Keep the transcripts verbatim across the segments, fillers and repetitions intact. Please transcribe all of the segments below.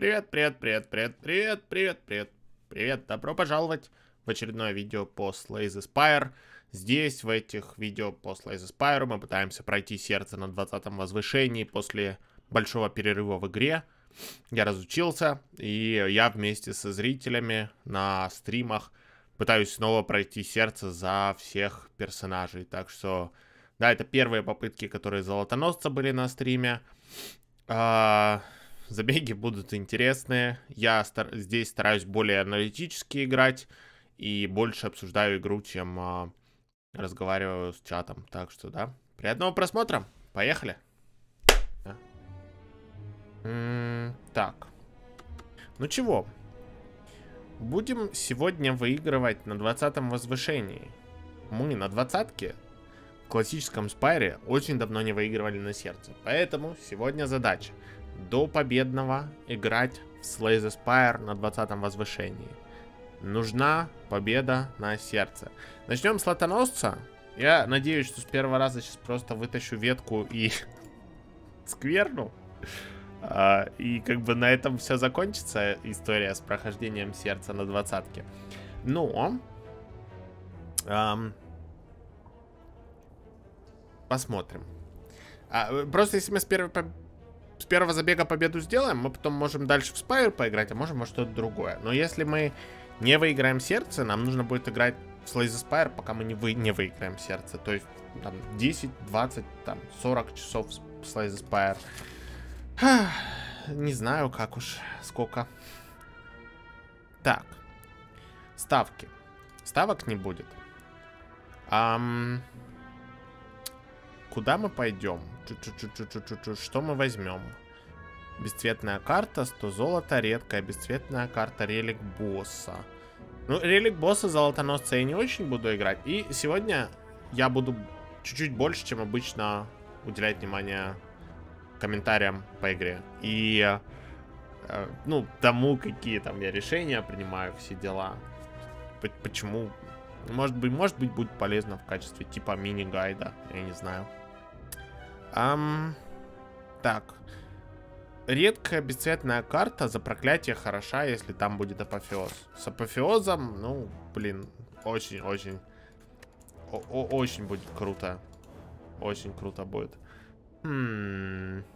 Привет, привет, привет, привет, привет, привет, привет, привет. Добро пожаловать в очередное видео по Slay the Spire. Здесь, в этих видео по Slay the Spire, мы пытаемся пройти сердце на двадцатом возвышении после большого перерыва в игре. Я разучился, и я вместе со зрителями на стримах пытаюсь снова пройти сердце за всех персонажей. Так что, да, это первые попытки, которые золотоносца были на стриме. А... Забеги будут интересные. Я стар здесь стараюсь более аналитически играть и больше обсуждаю игру, чем а, разговариваю с чатом. Так что, да, приятного просмотра. Поехали. Да. М-м, так. Ну чего? Будем сегодня выигрывать на двадцатом возвышении. Мы на двадцатке в классическом спайре очень давно не выигрывали на сердце. Поэтому сегодня задача до победного играть в Slay the Spire на двадцатом возвышении. Нужна победа на сердце. Начнем с лотоносца. Я надеюсь, что с первого раза сейчас просто вытащу ветку и скверну. А, и как бы на этом все закончится история с прохождением сердца на двадцатке. Но эм, посмотрим. А, просто если мы с первой С первого забега победу сделаем, мы потом можем дальше в Spire поиграть, а можем во что-то другое. Но если мы не выиграем сердце, нам нужно будет играть в Slay the Spire, пока мы не, вы, не выиграем сердце. То есть там десять, двадцать, там сорок часов в Slay the Spire. Ха, не знаю, как уж, сколько. Так. Ставки. Ставок не будет. Ам... Куда мы пойдем? Что мы возьмем? Бесцветная карта, сто золота, редкая бесцветная карта, релик босса. Ну, релик босса, золотоносца я не очень буду играть. И сегодня я буду чуть-чуть больше, чем обычно, уделять внимание комментариям по игре. И, э, ну, тому, какие там я решения принимаю, все дела. Почему? Может быть, может быть, будет полезно в качестве типа мини-гайда, я не знаю. Um, так. Редкая бесцветная карта за проклятие хороша, если там будет апофеоз. С апофеозом, ну, блин, очень-очень очень будет круто. Очень круто будет. Hmm.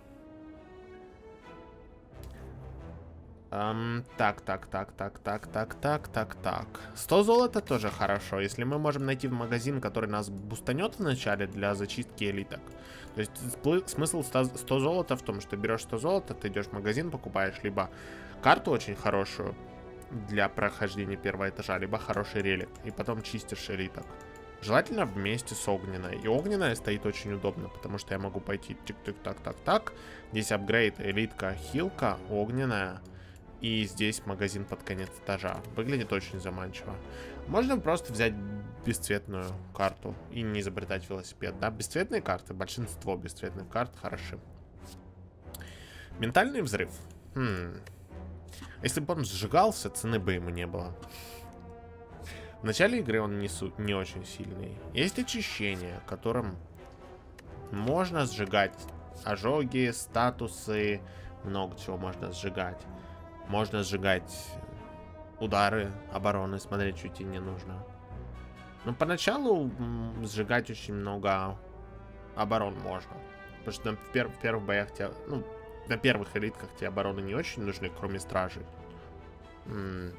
Um, так, так, так, так, так, так, так, так, так. сто золота тоже хорошо. Если мы можем найти в магазин, который нас бустанет вначале для зачистки элиток. То есть смысл сто золота в том, что берешь сто золота, ты идешь в магазин, покупаешь либо карту очень хорошую для прохождения первого этажа, либо хороший релик. И потом чистишь элиток. Желательно вместе с огненной. И огненная стоит очень удобно, потому что я могу пойти тик-тик-так-так-так. Здесь апгрейд, элитка, хилка, огненная. И здесь магазин под конец этажа. Выглядит очень заманчиво. Можно просто взять бесцветную карту и не изобретать велосипед. Да, бесцветные карты, большинство бесцветных карт хороши. Ментальный взрыв. Хм. Если бы он сжигался, цены бы ему не было. В начале игры он не, су не очень сильный. Есть очищение, которым можно сжигать ожоги, статусы. Много чего можно сжигать. Можно сжигать удары обороны, смотреть, что тебе не нужно. Но поначалу сжигать очень много оборон можно. Потому что в, пер в первых боях тебе, ну, на первых элитках тебе обороны не очень нужны, кроме стражей. М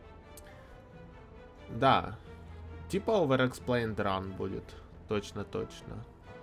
да. Типа Overexplained Run будет. Точно-точно.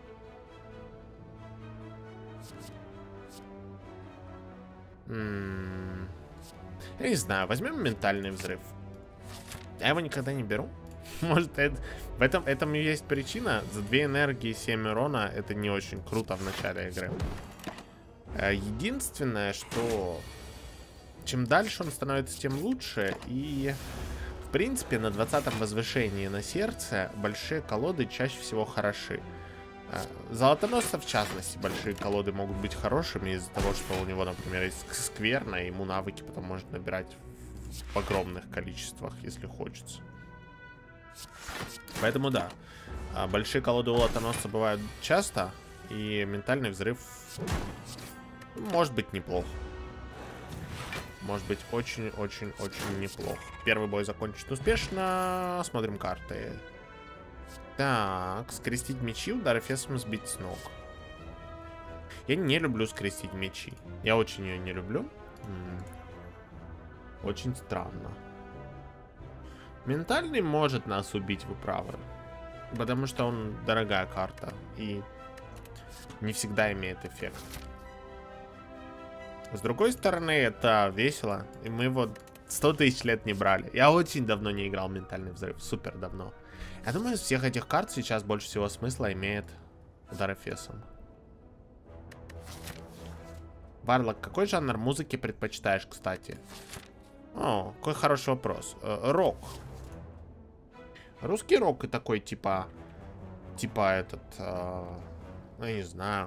Ммм... Я не знаю, возьмем ментальный взрыв. Я его никогда не беру. Может, это, в этом, этом и есть причина. За две энергии семь урона это не очень круто в начале игры. Единственное, что чем дальше он становится, тем лучше. И, в принципе, на двадцатом возвышении на сердце большие колоды чаще всего хороши. Золотоносца, в частности, большие колоды могут быть хорошими из-за того, что у него, например, есть скверно, и ему навыки потом может набирать в огромных количествах, если хочется. Поэтому да, большие колоды у золотоносца бывают часто, и ментальный взрыв может быть неплох. может быть очень-очень-очень неплохо. Первый бой закончен успешно. Смотрим карты. Так, скрестить мечи, удар эфесом сбить с ног. Я не люблю скрестить мечи. Я очень ее не люблю. М-м. Очень странно. Ментальный может нас убить, вы правы. Потому что он дорогая карта. И не всегда имеет эффект. С другой стороны, это весело. И мы вот сто тысяч лет не брали. Я очень давно не играл в ментальный взрыв. Супер давно. Я думаю, из всех этих карт сейчас больше всего смысла имеет удар эфесом. Варлок, какой жанр музыки предпочитаешь, кстати? О, какой хороший вопрос. Э, рок. Русский рок и такой, типа... Типа этот... Э, ну, я не знаю...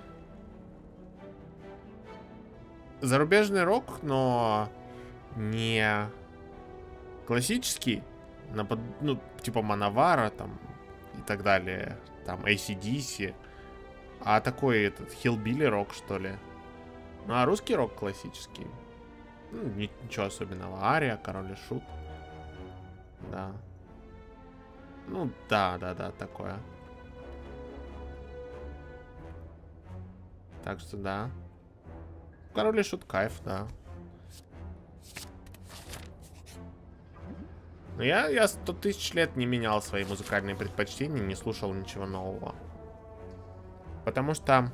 Зарубежный рок, но не классический, ну, типа Мановара там и так далее, там эй си ди си, а такой этот хиллбилли рок, что ли. Ну, а русский рок классический, ну, ничего особенного. Ария, Король и Шут, да. Ну, да, да, да, такое. Так что да. Король и Шут кайф, да. Но я, я сто тысяч лет не менял свои музыкальные предпочтения, не слушал ничего нового. Потому что...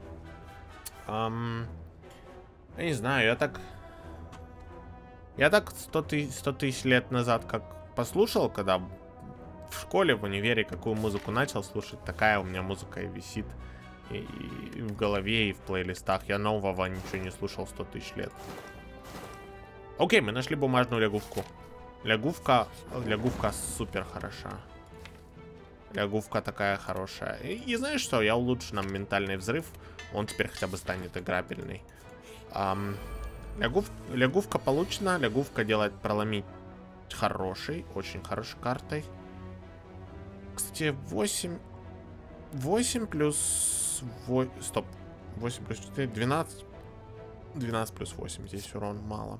Эм, я не знаю, я так... Я так сто тысяч лет назад как послушал, когда в школе, в универе какую музыку начал слушать, такая у меня музыка и висит. И, и в голове, и в плейлистах. Я нового ничего не слушал сто тысяч лет. Окей, мы нашли бумажную лягушку. Лягушка, лягушка супер хороша. Лягушка такая хорошая. И, и знаешь что, я улучшу нам ментальный взрыв. Он теперь хотя бы станет играбельный. Эм, лягув, лягушка получена. Лягушка делает проломить хорошей, очень хорошей картой. Кстати, восемь... восемь плюс... Во... Стоп. восемь плюс четыре, двенадцать. двенадцать плюс восемь. Здесь урон мало.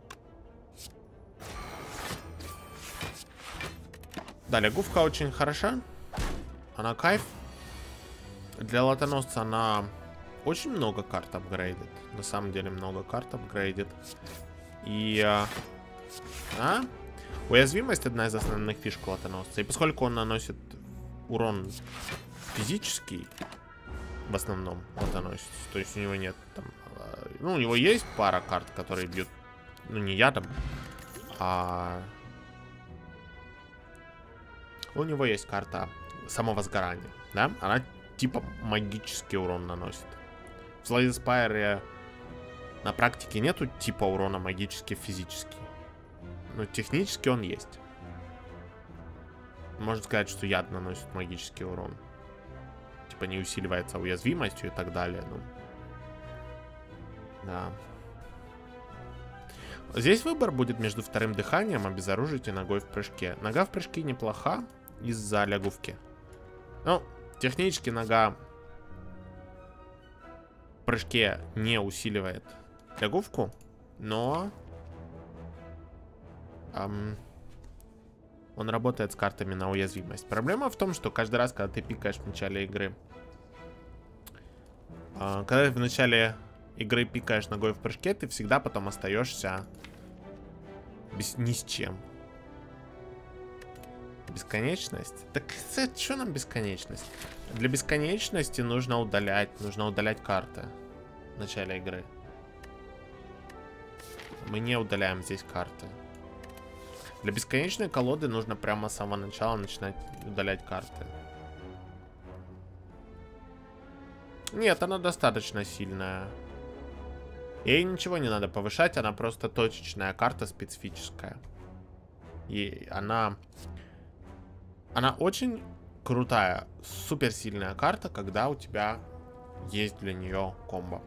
Да, лягушка очень хороша. Она кайф. Для латоносца она очень много карт апгрейдит. На самом деле много карт апгрейдит. И... А? Уязвимость одна из основных фишек латоносца. И поскольку он наносит урон физический, в основном латоносец, то есть у него нет там... Ну, у него есть пара карт, которые бьют, ну, не ядом, а... У него есть карта самовозгорания, да? Она типа магический урон наносит. В Slay the Spire на практике нету типа урона магический-физический. Но технически он есть. Можно сказать, что яд наносит магический урон. Типа не усиливается уязвимостью и так далее. Ну. Да. Здесь выбор будет между вторым дыханием, обезоружить и ногой в прыжке. Нога в прыжке неплоха из-за лягушки. Ну, технически нога в прыжке не усиливает лягушку, но эм, он работает с картами на уязвимость. Проблема в том, что каждый раз, когда ты пикаешь в начале игры, э, когда ты в начале игры пикаешь ногой в прыжке, ты всегда потом остаешься без, ни с чем. Бесконечность? Так что нам бесконечность? Для бесконечности нужно удалять, нужно удалять карты в начале игры. Мы не удаляем здесь карты. Для бесконечной колоды нужно прямо с самого начала начинать удалять карты. Нет, она достаточно сильная. Ей ничего не надо повышать, она просто точечная карта, специфическая. И она... Она очень крутая, суперсильная карта, когда у тебя есть для нее комбо.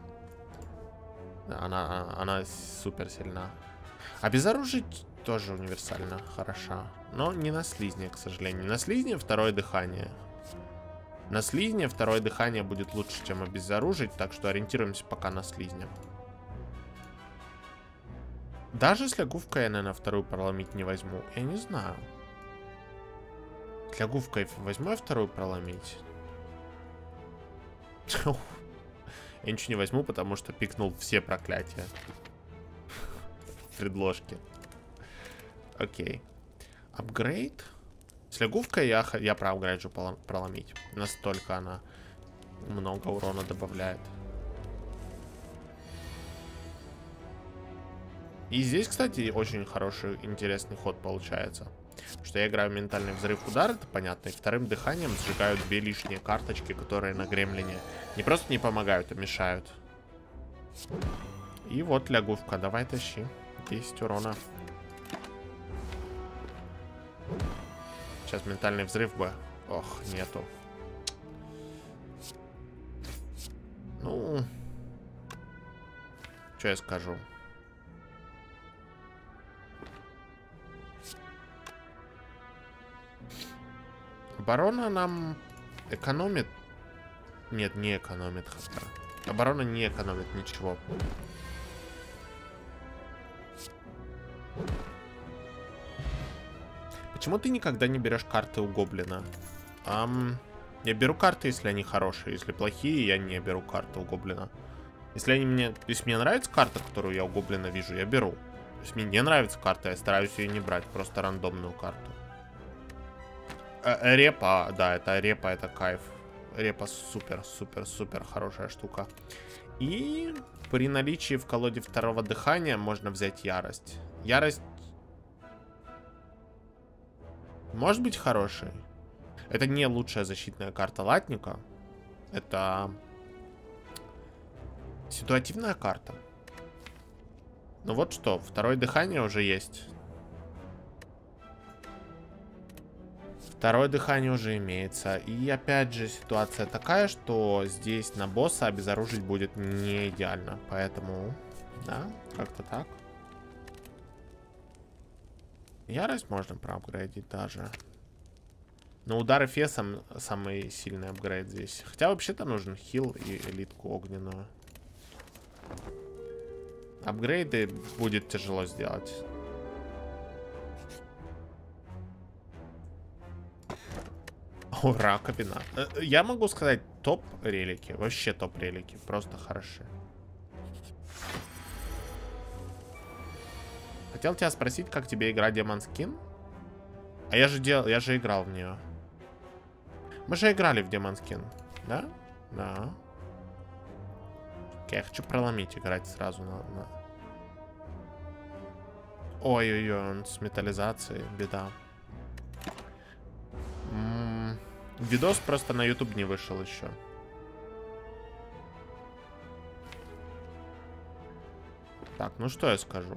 Она, она супер сильна. Обезоружить тоже универсально хороша. Но не на слизне, к сожалению. На слизне второе дыхание. На слизне второе дыхание будет лучше, чем обезоружить, так что ориентируемся пока на слизне. Даже с лягушкой я, наверное, вторую проломить не возьму. Я не знаю. С лягушкой возьму я вторую проломить? Я ничего не возьму, потому что пикнул все проклятия. Предложки. Окей. Апгрейд. С лягушкой я, я проапгрейджу проломить. Настолько она много урона добавляет. И здесь, кстати, очень хороший, интересный ход получается. Потому что я играю в ментальный взрыв удар, это понятно. И вторым дыханием сжигаю две лишние карточки, которые на гремлине не просто не помогают, а мешают. И вот лягушка, давай тащи. десять урона. Сейчас ментальный взрыв бы. Ох, нету. Ну, что я скажу? Оборона нам экономит. Нет, не экономит. Оборона не экономит ничего. Почему ты никогда не берешь карты у гоблина? Ам, я беру карты, если они хорошие. Если плохие, я не беру карты у гоблина. Если они мне, если мне нравится карта, которую я у гоблина вижу, я беру. Если мне не нравится карта, я стараюсь ее не брать. Просто рандомную карту. Э, репа, да, это репа, это кайф. Репа супер, супер, супер хорошая штука. И при наличии в колоде второго дыхания можно взять ярость. Ярость может быть хорошей. Это не лучшая защитная карта латника. Это ситуативная карта. Ну вот что, второе дыхание уже есть. Второе дыхание уже имеется. И опять же ситуация такая, что здесь на босса обезоружить будет не идеально. Поэтому, да, как-то так. Ярость можно проапгрейдить даже. Но удар эфесом самый сильный апгрейд здесь. Хотя вообще-то нужен хил и элитку огненную. Апгрейды будет тяжело сделать. О, раковина. Я могу сказать топ релики. Вообще топ релики. Просто хороши. Хотел тебя спросить, как тебе игра Demon Skin? А я же делал, я же играл в нее. Мы же играли в Demon Skin, да? Да. Окей, я хочу проломить, играть сразу на... на... Ой-ой-ой, он с металлизацией, беда. М-м, видос просто на YouTube не вышел еще. Так, ну что я скажу?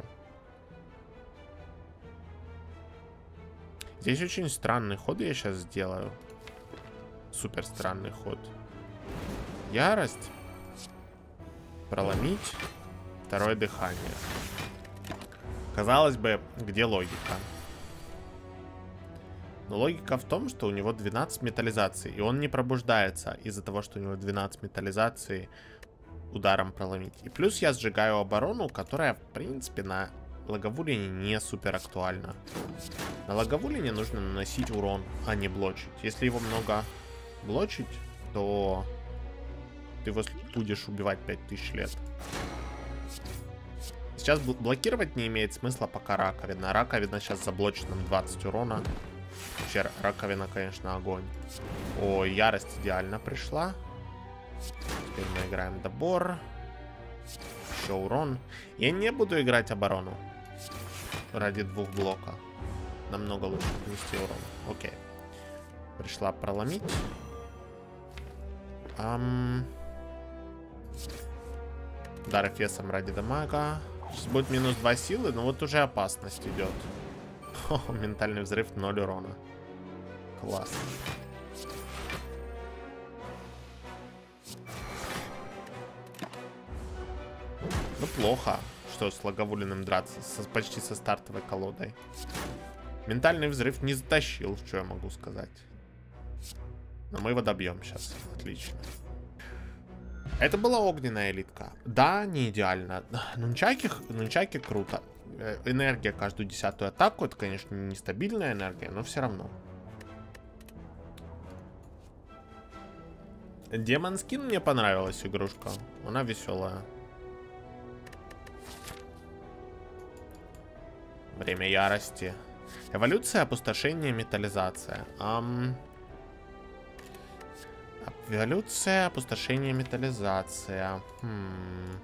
Здесь очень странный ход я сейчас сделаю. Супер странный ход. Ярость. Проломить. Второе дыхание. Казалось бы, где логика? Но логика в том, что у него двенадцать металлизаций. И он не пробуждается из-за того, что у него двенадцать металлизаций ударом проломить. И плюс я сжигаю оборону, которая, в принципе, на... Лаговулине не супер актуально. На Лаговулине нужно наносить урон, а не блочить. Если его много блочить, то ты его будешь убивать пять тысяч лет. Сейчас блокировать не имеет смысла, пока раковина. Раковина сейчас заблочит нам двадцать урона. Вообще, раковина, конечно, огонь. О, ярость идеально пришла. Теперь мы играем добор. Еще урон. Я не буду играть оборону. Ради двух блока. Намного лучше нанести урон. Окей. Пришла проломить. Ам... Удар эфесом ради дамага. Сейчас будет минус два силы, но вот уже опасность идет. О, ментальный взрыв, ноль урона. Класс. Ну, плохо, что с Лаговулиным драться со, почти со стартовой колодой. Ментальный взрыв не затащил, что я могу сказать. Но мы его добьем сейчас. Отлично. Это была огненная элитка. Да, не идеально. Нунчаки, нунчаки круто. энергия каждую десятую атаку. Это, конечно, нестабильная энергия, но все равно. Демон Скин мне понравилась игрушка. Она веселая. Время ярости. Эволюция, опустошение, металлизация. Ам... Эволюция, опустошение, металлизация. Хм...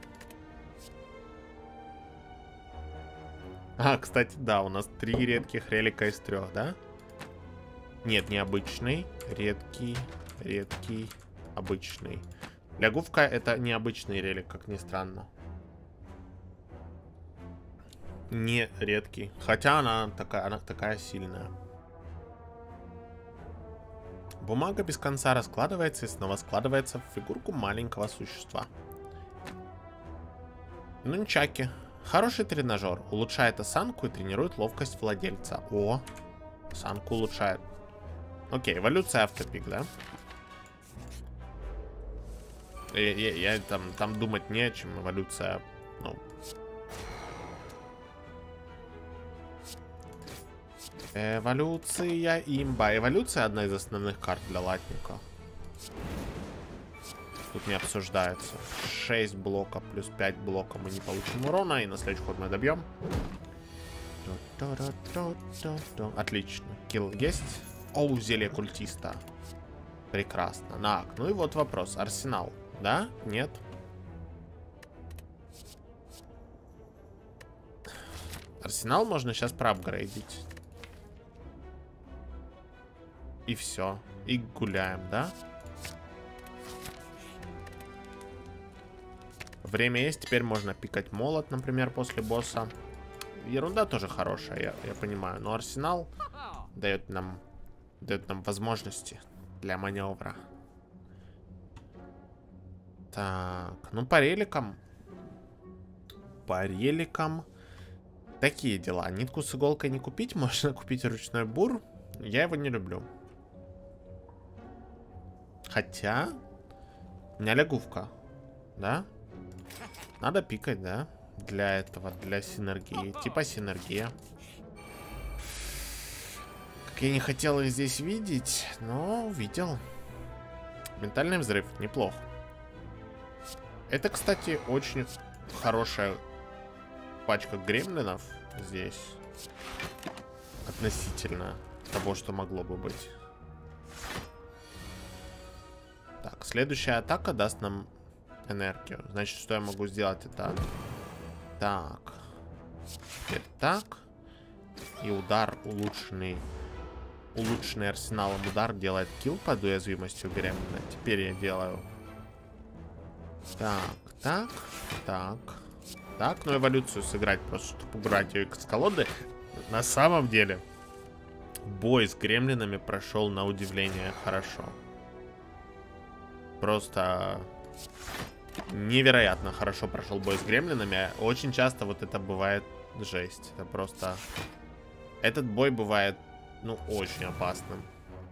А, кстати, да, у нас три редких релика из трех, да? Нет, необычный, редкий, редкий, обычный. Лягувка это необычный релик, как ни странно. Не редкий. Хотя она такая, она такая сильная. Бумага без конца раскладывается и снова складывается в фигурку маленького существа. Нунчаки. Хороший тренажер. Улучшает осанку и тренирует ловкость владельца. О, осанку улучшает. Окей, эволюция автопик, да? Я, я, я там, там думать не о чем. Эволюция, ну... Эволюция имба. Эволюция одна из основных карт для латника. Тут не обсуждается. шесть блока плюс пять блока мы не получим урона. И на следующий ход мы добьем. Отлично. Килл есть. Оу, зелье культиста. Прекрасно. Так, ну и вот вопрос. Арсенал. Да? Нет? Арсенал можно сейчас проапгрейдить. И все. И гуляем, да? Время есть. Теперь можно пикать молот, например, после босса. Ерунда тоже хорошая, я, я понимаю. Но арсенал дает нам, дает нам возможности для маневра. Так, ну по реликам. По реликам. Такие дела. Нитку с иголкой не купить. Можно купить ручной бур. Я его не люблю. Хотя... У меня лягувка. Да? Надо пикать, да? Для этого, для синергии. Типа синергия. Как я не хотел их здесь видеть, но увидел. Ментальный взрыв. Неплохо. Это, кстати, очень хорошая пачка гремлинов здесь. Относительно того, что могло бы быть. Так, следующая атака даст нам энергию. Значит, что я могу сделать? Это так. Теперь так. И удар улучшенный. Улучшенный арсеналом удар делает килл под уязвимостью гремлина. Теперь я делаю так, так, так. Так, ну эволюцию сыграть просто, чтобы убрать ее из колоды. На самом деле бой с гремлинами прошел на удивление хорошо. Просто невероятно хорошо прошел бой с гремлинами. Очень часто вот это бывает жесть. Это просто... Этот бой бывает, ну, очень опасным.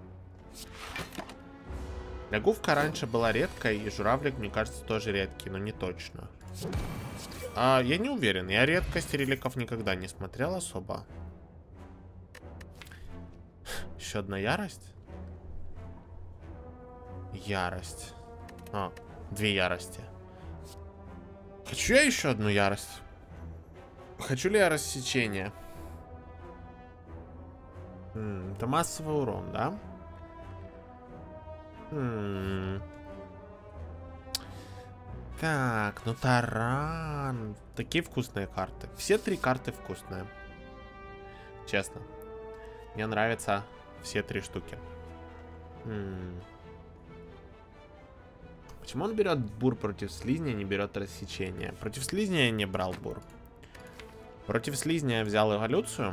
Лягувка раньше была редкой, и журавлик, мне кажется, тоже редкий, но не точно. А, я не уверен. Я редкости реликов никогда не смотрел особо. Еще одна ярость? Ярость. А, две ярости. Хочу я еще одну ярость? Хочу ли я рассечение? М-м, это массовый урон, да? М-м. Так, ну таран. Такие вкусные карты. Все три карты вкусные. Честно. Мне нравятся все три штуки. М-м. Почему он берет бур против слизня, не берет рассечение? Против слизня я не брал бур. Против слизня я взял эволюцию,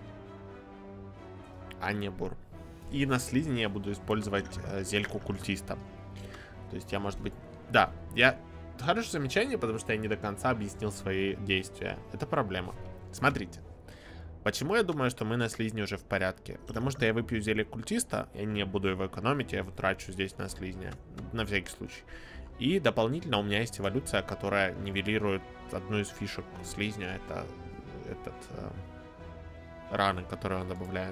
а не бур. И на слизне я буду использовать э, зельку культиста. То есть я, может быть... Да, я... Хорошее замечание, потому что я не до конца объяснил свои действия. Это проблема. Смотрите. Почему я думаю, что мы на слизне уже в порядке? Потому что я выпью зелье культиста, я не буду его экономить, я его трачу здесь на слизня. На всякий случай. И дополнительно у меня есть эволюция, которая нивелирует одну из фишек слизня. Это этот э, раны, которые он добавляет.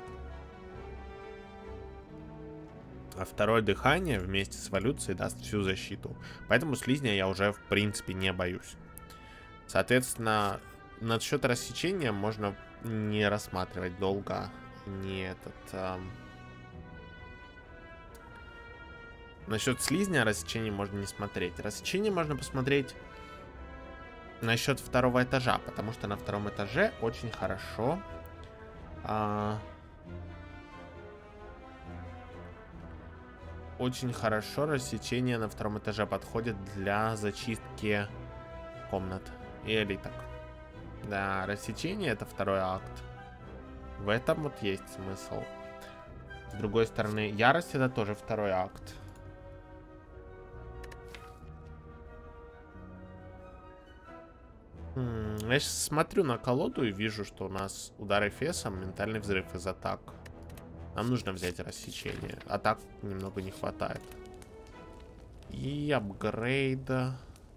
А второе дыхание вместе с эволюцией даст всю защиту. Поэтому слизня я уже, в принципе, не боюсь. Соответственно, насчет рассечения можно не рассматривать долго. Не этот... Э... Насчет слизня рассечения можно не смотреть. Рассечение можно посмотреть насчет второго этажа. Потому что на втором этаже очень хорошо... Э... Очень хорошо рассечение на втором этаже подходит для зачистки комнат и элиток. Да, рассечение — это второй акт. В этом вот есть смысл. С другой стороны, ярость — это тоже второй акт. М-м, я сейчас смотрю на колоду и вижу, что у нас удар эфесом, ментальный взрыв из атак. Нам нужно взять рассечение. Атак немного не хватает. И апгрейда.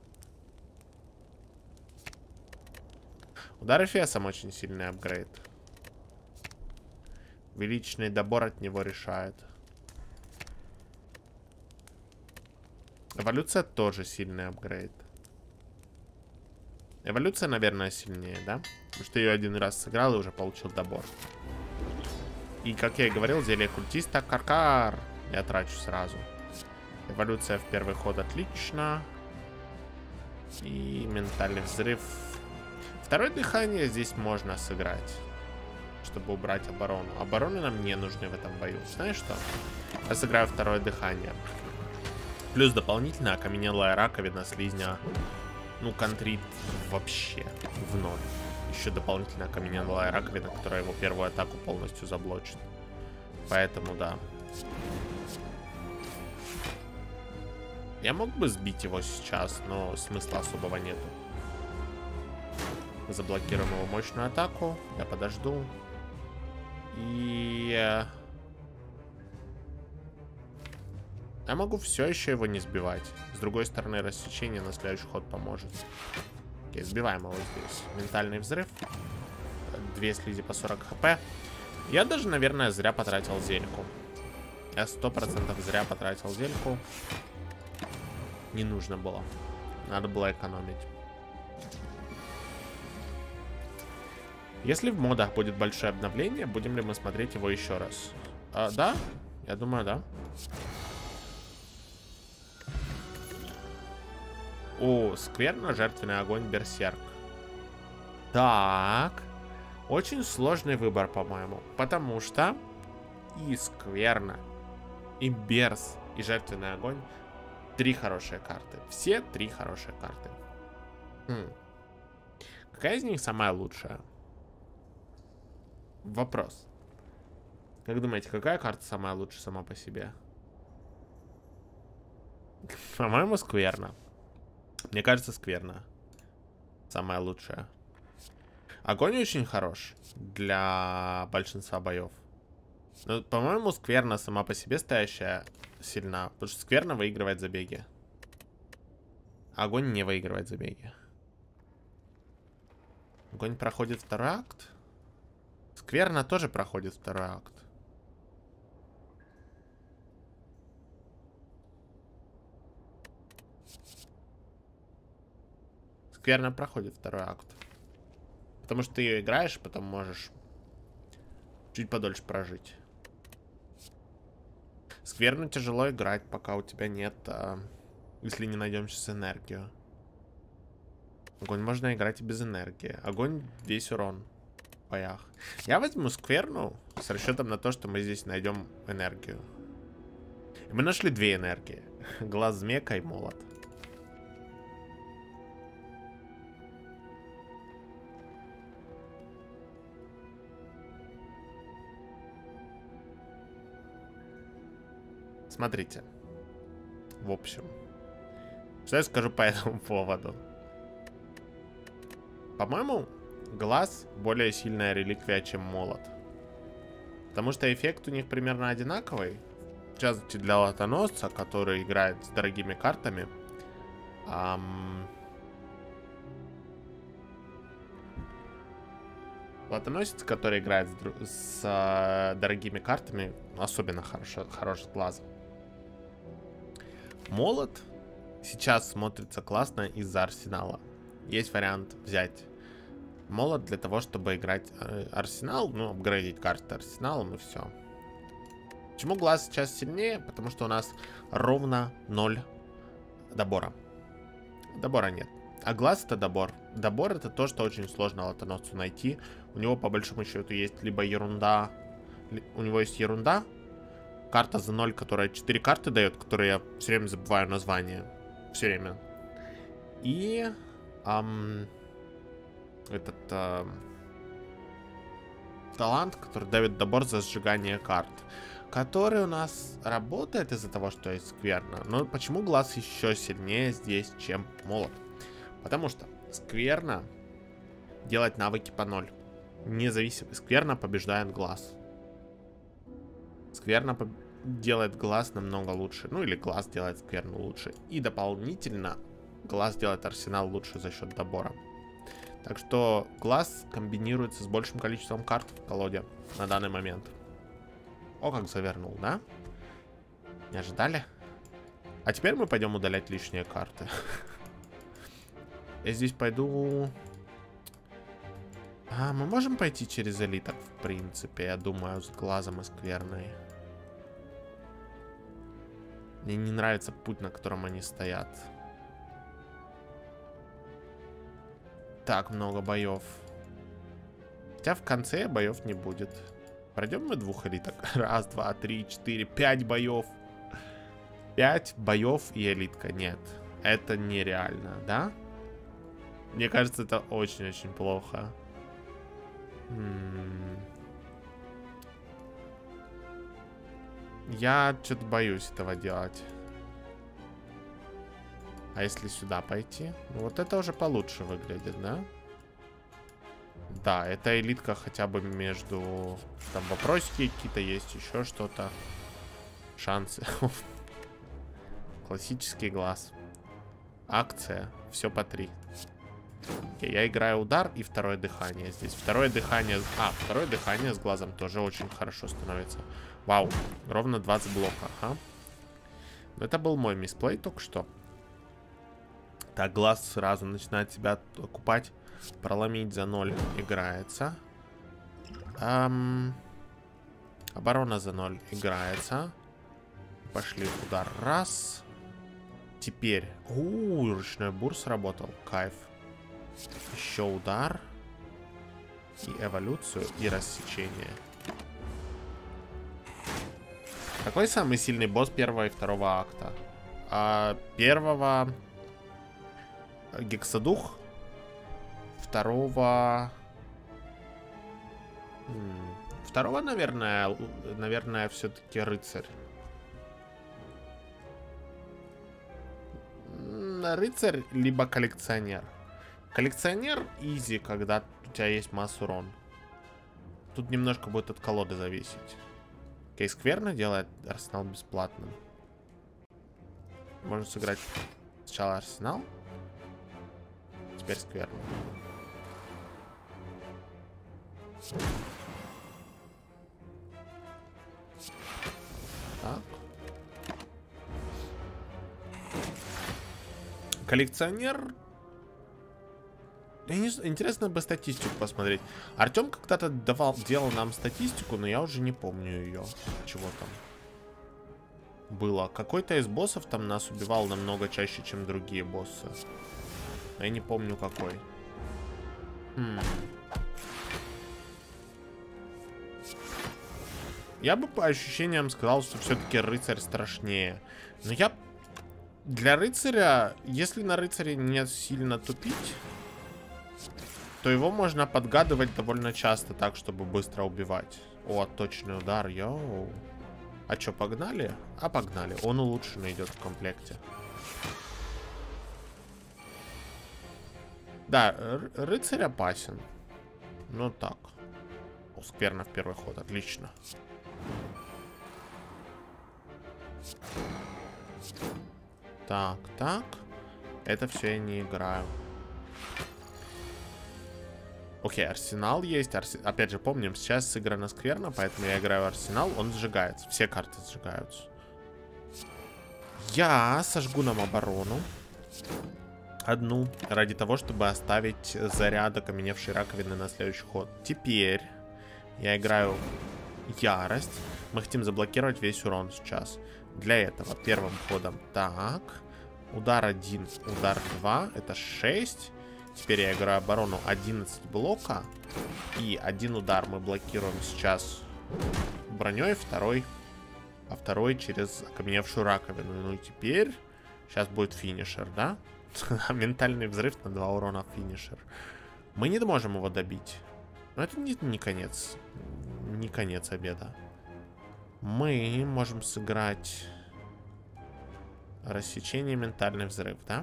Удар эфесом очень сильный апгрейд. Увеличенный добор от него решает. Эволюция тоже сильный апгрейд. Эволюция, наверное, сильнее, да? Потому что ее один раз сыграл и уже получил добор. И, как я и говорил, зелье культиста Каркар я трачу сразу. Эволюция в первый ход отлично. И ментальный взрыв. Второе дыхание здесь можно сыграть, чтобы убрать оборону. Обороны нам не нужны в этом бою. Знаешь что? Я сыграю второе дыхание. Плюс дополнительно окаменелая раковина слизня. Ну, контрит вообще в ноль. Еще дополнительно окаменелая раковина, которая его первую атаку полностью заблочит. Поэтому да. Я мог бы сбить его сейчас, но смысла особого нету. Заблокируем его мощную атаку. Я подожду. И... я могу все еще его не сбивать. С другой стороны, рассечение на следующий ход поможет. Окей, сбиваем его здесь. Ментальный взрыв. Две слизи по сорок хп. Я даже, наверное, зря потратил зельку. Я сто процентов зря потратил зельку. Не нужно было. Надо было экономить. Если в модах будет большое обновление, будем ли мы смотреть его еще раз? А, да? Я думаю, да. О, скверно, жертвенный огонь, берсерк. Так. Очень сложный выбор, по-моему. Потому что и скверно, и берс, и жертвенный огонь — три хорошие карты. Все три хорошие карты. Хм. Какая из них самая лучшая? Вопрос. Как думаете, какая карта самая лучшая сама по себе? По-моему, скверно. Мне кажется, скверно. Самая лучшая. Огонь очень хорош для большинства боев. Но, по-моему, скверна сама по себе стоящая сильна. Потому что скверна выигрывает забеги. Огонь не выигрывает забеги. Огонь проходит второй акт. Скверна тоже проходит второй акт. Скверно проходит второй акт. Потому что ты ее играешь, потом можешь чуть подольше прожить. Скверно тяжело играть, пока у тебя нет, а, если не найдем сейчас энергию. Огонь можно играть и без энергии. Огонь весь урон в боях. Я возьму скверну с расчетом на то, что мы здесь найдем энергию. И мы нашли две энергии. Глаз змека и молот. Смотрите. В общем. Что я скажу по этому поводу? По-моему, глаз более сильная реликвия, чем молот. Потому что эффект у них примерно одинаковый. В частности, для латоносца, который играет с дорогими картами. Ам... Латоносец, который играет с, дру... с э, дорогими картами, особенно хорошо, хорош с глазом. Молот сейчас смотрится классно из-за арсенала. Есть вариант взять молот для того, чтобы играть э, арсенал, ну, апгрейдить карты арсеналом и все. Почему глаз сейчас сильнее? Потому что у нас ровно ноль добора. Добора нет. А глаз это добор. Добор это то, что очень сложно латоносцу найти. У него по большому счету есть либо ерунда. Ли... У него есть ерунда. Карта за ноль, которая четыре карты дает, которые я все время забываю название. Все время. И эм, этот э, талант, который дает добор за сжигание карт. Который у нас работает из-за того, что есть скверно. Но почему глаз еще сильнее здесь, чем молот? Потому что скверно делать навыки по ноль. Независимо. Скверно побеждает глаз. Скверно по делает глаз намного лучше. Ну или глаз делает скверну лучше. И дополнительно глаз делает арсенал лучше за счет добора. Так что глаз комбинируется с большим количеством карт в колоде на данный момент. О, как завернул, да? Не ожидали? А теперь мы пойдем удалять лишние карты. Я здесь пойду... А, мы можем пойти через элиток, в принципе, я думаю, с глазом и скверной. Мне не нравится путь, на котором они стоят. Так много боев. Хотя в конце боев не будет. Пройдем мы двух элиток. Раз, два, три, четыре, пять боев. Пять боев и элитка. Нет, это нереально, да? Мне кажется, это очень-очень плохо. М-м- Я что-то боюсь этого делать. А если сюда пойти? Ну, вот это уже получше выглядит, да? Да, это элитка хотя бы между... Там вопросики какие-то есть, еще что-то. Шансы. Классический глаз. Акция. Все по три. Окей, я играю удар и второе дыхание здесь. Второе дыхание... А, второе дыхание с глазом тоже очень хорошо становится. Вау. Ровно двадцать блока. Ага. Но это был мой мисплей только что. Так, глаз сразу начинает себя окупать. Проломить за ноль играется. Эм, оборона за ноль играется. Пошли в удар. Раз. Теперь. У, ручной бур сработал. Кайф. Еще удар. И эволюцию, и рассечение. Какой самый сильный босс первого и второго акта? А, первого... Гексадух. Второго... Второго, наверное, наверное, все-таки рыцарь. Рыцарь, либо коллекционер. Коллекционер изи, когда у тебя есть масс урон. Тут немножко будет от колоды зависеть. Окей, скверно делает арсенал бесплатным. Можно сыграть сначала арсенал. Теперь скверно. Так. Коллекционер. Я не... Интересно бы статистику посмотреть. Артем когда-то давал, делал нам статистику, но я уже не помню ее. Чего там было. Какой-то из боссов там нас убивал намного чаще, чем другие боссы. Я не помню какой. Хм. Я бы по ощущениям сказал, что все-таки рыцарь страшнее. Но я... Для рыцаря, если на рыцаре не сильно тупить, то его можно подгадывать довольно часто так, чтобы быстро убивать. О, точный удар, йоу. А что, погнали? А погнали. Он улучшенный идет в комплекте. Да, рыцарь опасен. Ну так. О, скверно в первый ход, отлично. Так, так. Это все я не играю. Окей, Арсенал есть. Арс... Опять же, помним, сейчас сыграно скверно, поэтому я играю Арсенал, он сжигается. Все карты сжигаются. Я сожгу нам оборону. Одну. Ради того, чтобы оставить заряд окаменевшей раковины на следующий ход. Теперь я играю ярость. Мы хотим заблокировать весь урон сейчас. Для этого первым ходом так. Удар один, удар два. Это шесть. Теперь я играю оборону одиннадцать блока. И один удар мы блокируем сейчас броней, второй, а второй через окаменевшую раковину. Ну и теперь сейчас будет финишер, да? Ментальный взрыв на два урона финишер. Мы не можем его добить. Но это не, не конец. Не конец обеда. Мы можем сыграть рассечение, ментальный взрыв, да?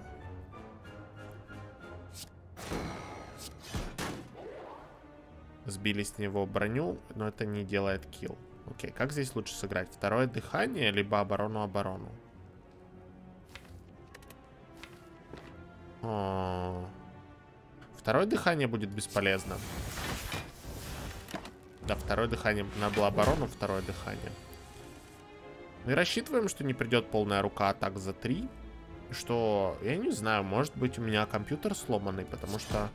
Сбили с него броню, но это не делает килл. Окей, как здесь лучше сыграть? Второе дыхание, либо оборону-оборону? Второе дыхание будет бесполезно. Да, второе дыхание. Надо было оборону, второе дыхание. Мы рассчитываем, что не придет полная рука атак за три. Что, я не знаю, может быть у меня компьютер сломанный, потому что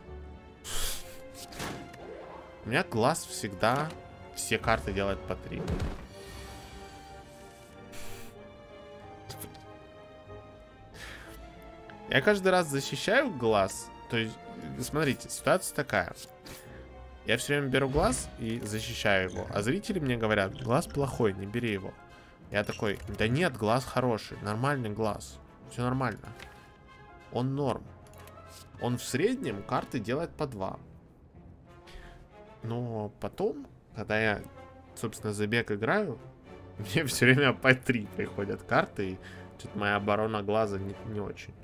у меня глаз всегда все карты делает по три. Я каждый раз защищаю глаз. То есть, смотрите, ситуация такая. Я все время беру глаз и защищаю его. А зрители мне говорят, глаз плохой, не бери его. Я такой, да нет, глаз хороший, нормальный глаз. Все нормально. Он норм. Он в среднем карты делает по два. Но потом, когда я, собственно, забег играю, мне все время по три приходят карты. И что-то моя оборона глаза не, не очень.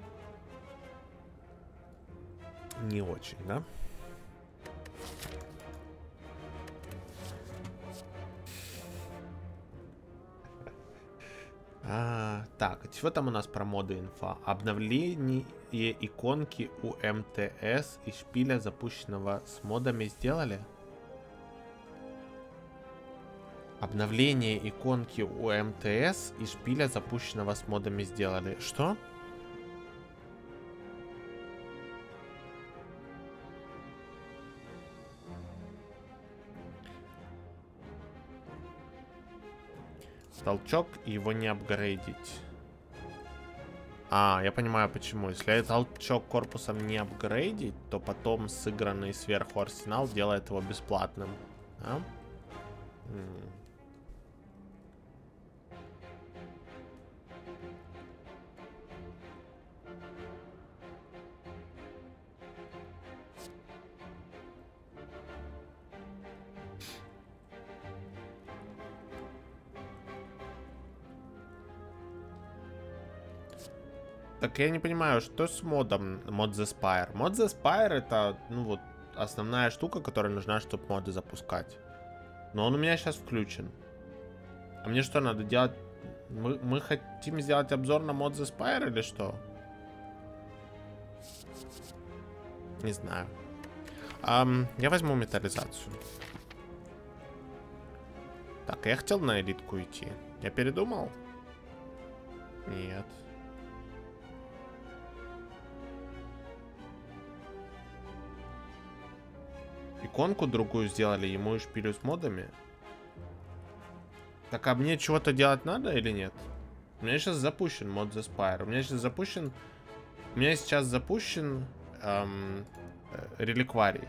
Не очень, да? А, так, чего там у нас про моды инфа? Обновление иконки у МТС и шпиля, запущенного с модами, сделали? Обновление иконки у МТС и шпиля, запущенного с модами, сделали. Что? Толчок, и его не апгрейдить. А, я понимаю почему. Если толчок корпусом не апгрейдить, то потом сыгранный сверху арсенал делает его бесплатным. А? М-м. Так я не понимаю, что с модом Mod the Spire? Mod the Spire это, ну вот, основная штука, которая нужна, чтобы моды запускать. Но он у меня сейчас включен. А мне что надо делать? Мы, мы хотим сделать обзор на Mod the Spire или что? Не знаю. Um, я возьму металлизацию. Так, я хотел на элитку идти. Я передумал? Нет. Иконку другую сделали, ему и шпилю с модами. Так, а мне чего-то делать надо или нет? У меня сейчас запущен Mod the Spire. У меня сейчас запущен... У меня сейчас запущен... Эм, э, реликварий.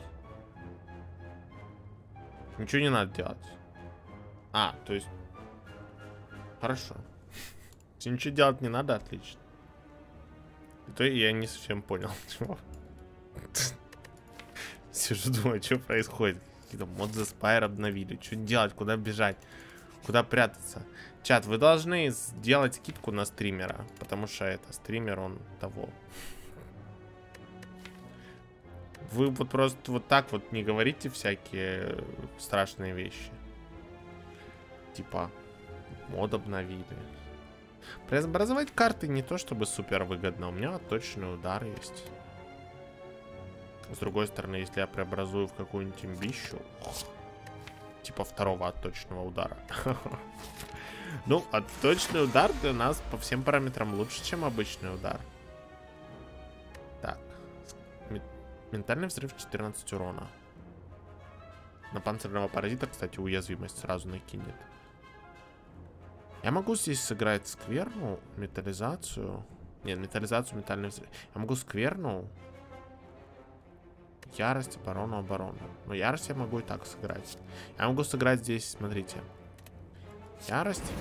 Ничего не надо делать. А, то есть... Хорошо. Если ничего делать не надо, отлично. И то я не совсем понял, чего. Сижу, думаю, что происходит. Какие-то Mod the Spire обновили. Что делать? Куда бежать? Куда прятаться? Чат, вы должны сделать скидку на стримера. Потому что это стример, он того. Вы вот просто вот так вот не говорите всякие страшные вещи. Типа, мод обновили. Преобразовать карты не то чтобы супер выгодно. У меня точный удар есть. С другой стороны, если я преобразую в какую-нибудь имбищу, типа второго отточенного удара. Ну, отточенный удар для нас по всем параметрам лучше, чем обычный удар. Так. Ментальный взрыв четырнадцать урона. На панцирного паразита, кстати, уязвимость сразу накинет. Я могу здесь сыграть скверну, металлизацию. Нет, металлизацию, метальный взрыв. Я могу скверну. Ярость, оборону, оборону. Но ярость я могу и так сыграть. Я могу сыграть здесь, смотрите. Ярость.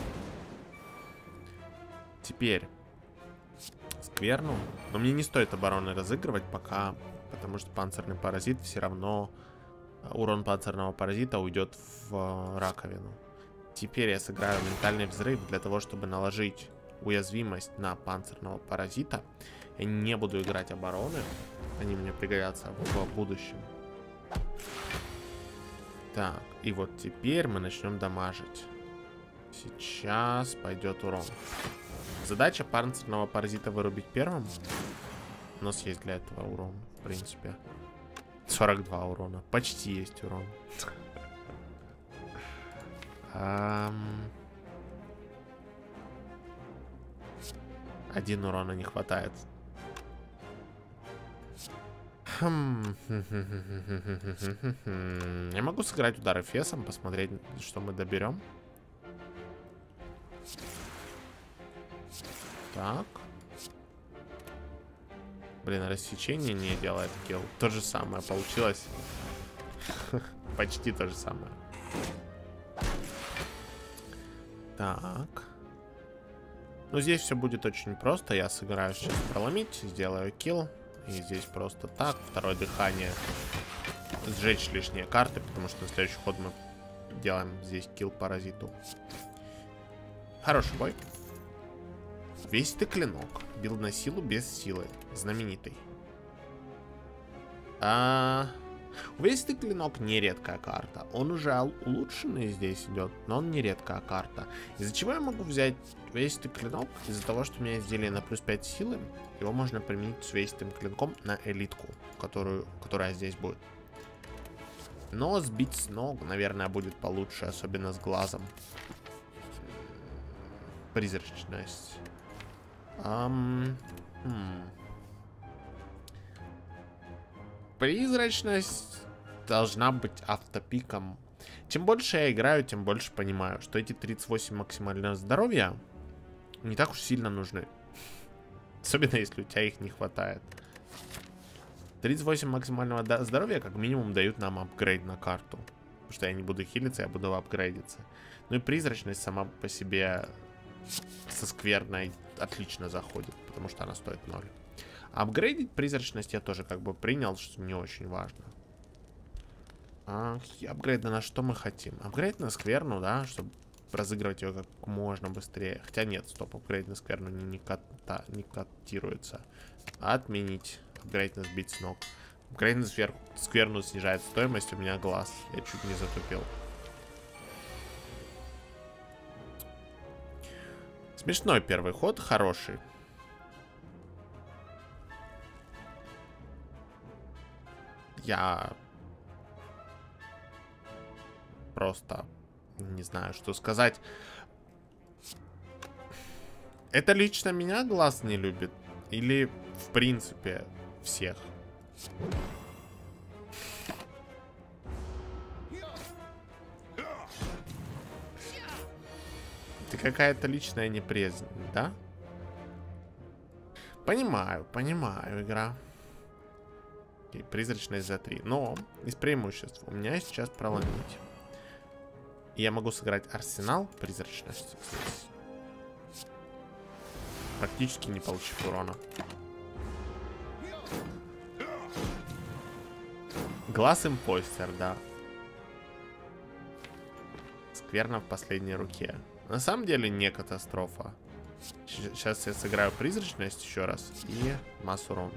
Теперь скверну. Но мне не стоит обороны разыгрывать пока, потому что панцирный паразит все равно... Урон панцирного паразита уйдет в раковину. Теперь я сыграю ментальный взрыв для того, чтобы наложить уязвимость на панцирного паразита. Я не буду играть обороны. Они мне пригодятся в будущем. Так, и вот теперь мы начнем дамажить. Сейчас пойдет урон. Задача панцирного паразита вырубить первым. У нас есть для этого урон, в принципе. сорок два урона. Почти есть урон. Один урона не хватает. Я могу сыграть удар эфесом, посмотреть, что мы доберем. Так. Блин, рассечение не делает килл. То же самое получилось. Почти то же самое. Так. Ну, здесь все будет очень просто. Я сыграю сейчас проломить, сделаю килл. И здесь просто так. Второе дыхание. Сжечь лишние карты, потому что на следующий ход мы делаем здесь килл паразиту. Хороший бой. Увесистый клинок. Билд на силу без силы. Знаменитый. А... Увесистый клинок не редкая карта. Он уже улучшенный здесь идет, но он не редкая карта. Из-за чего я могу взять увесистый клинок? Из-за того, что у меня изделие на плюс пять силы. Его можно применить с увесистым клинком на элитку, которую, которая здесь будет. Но сбить с ног, наверное, будет получше, особенно с глазом. Призрачность. Um, хм. Призрачность должна быть автопиком. Чем больше я играю, тем больше понимаю, что эти тридцать восемь максимального здоровья не так уж сильно нужны. Особенно если у тебя их не хватает. тридцать восемь максимального здоровья как минимум дают нам апгрейд на карту. Потому что я не буду хилиться, я буду апгрейдиться. Ну и призрачность сама по себе со скверной отлично заходит, потому что она стоит ноль. Апгрейдить призрачность я тоже как бы принял, что не очень важно. А, апгрейд на что мы хотим? Апгрейд на скверну, да, чтобы разыгрывать ее как можно быстрее. Хотя нет, стоп, апгрейд на скверну не, не, кота, не котируется. Отменить. Апгрейд на сбить с ног. Апгрейд на сверху, скверну снижает стоимость, у меня глаз. Я чуть не затупил. Смешной первый ход, хороший. Я просто не знаю, что сказать. Это лично меня глаз не любит? Или в принципе всех? Это какая-то личная неприязнь, да? Понимаю, понимаю, игра. И призрачность за три. Но из преимуществ у меня сейчас проломить. И я могу сыграть арсенал призрачности здесь. Практически не получив урона. Глаз импостер, да. Скверно в последней руке. На самом деле не катастрофа. Сейчас я сыграю призрачность еще раз и массу урона.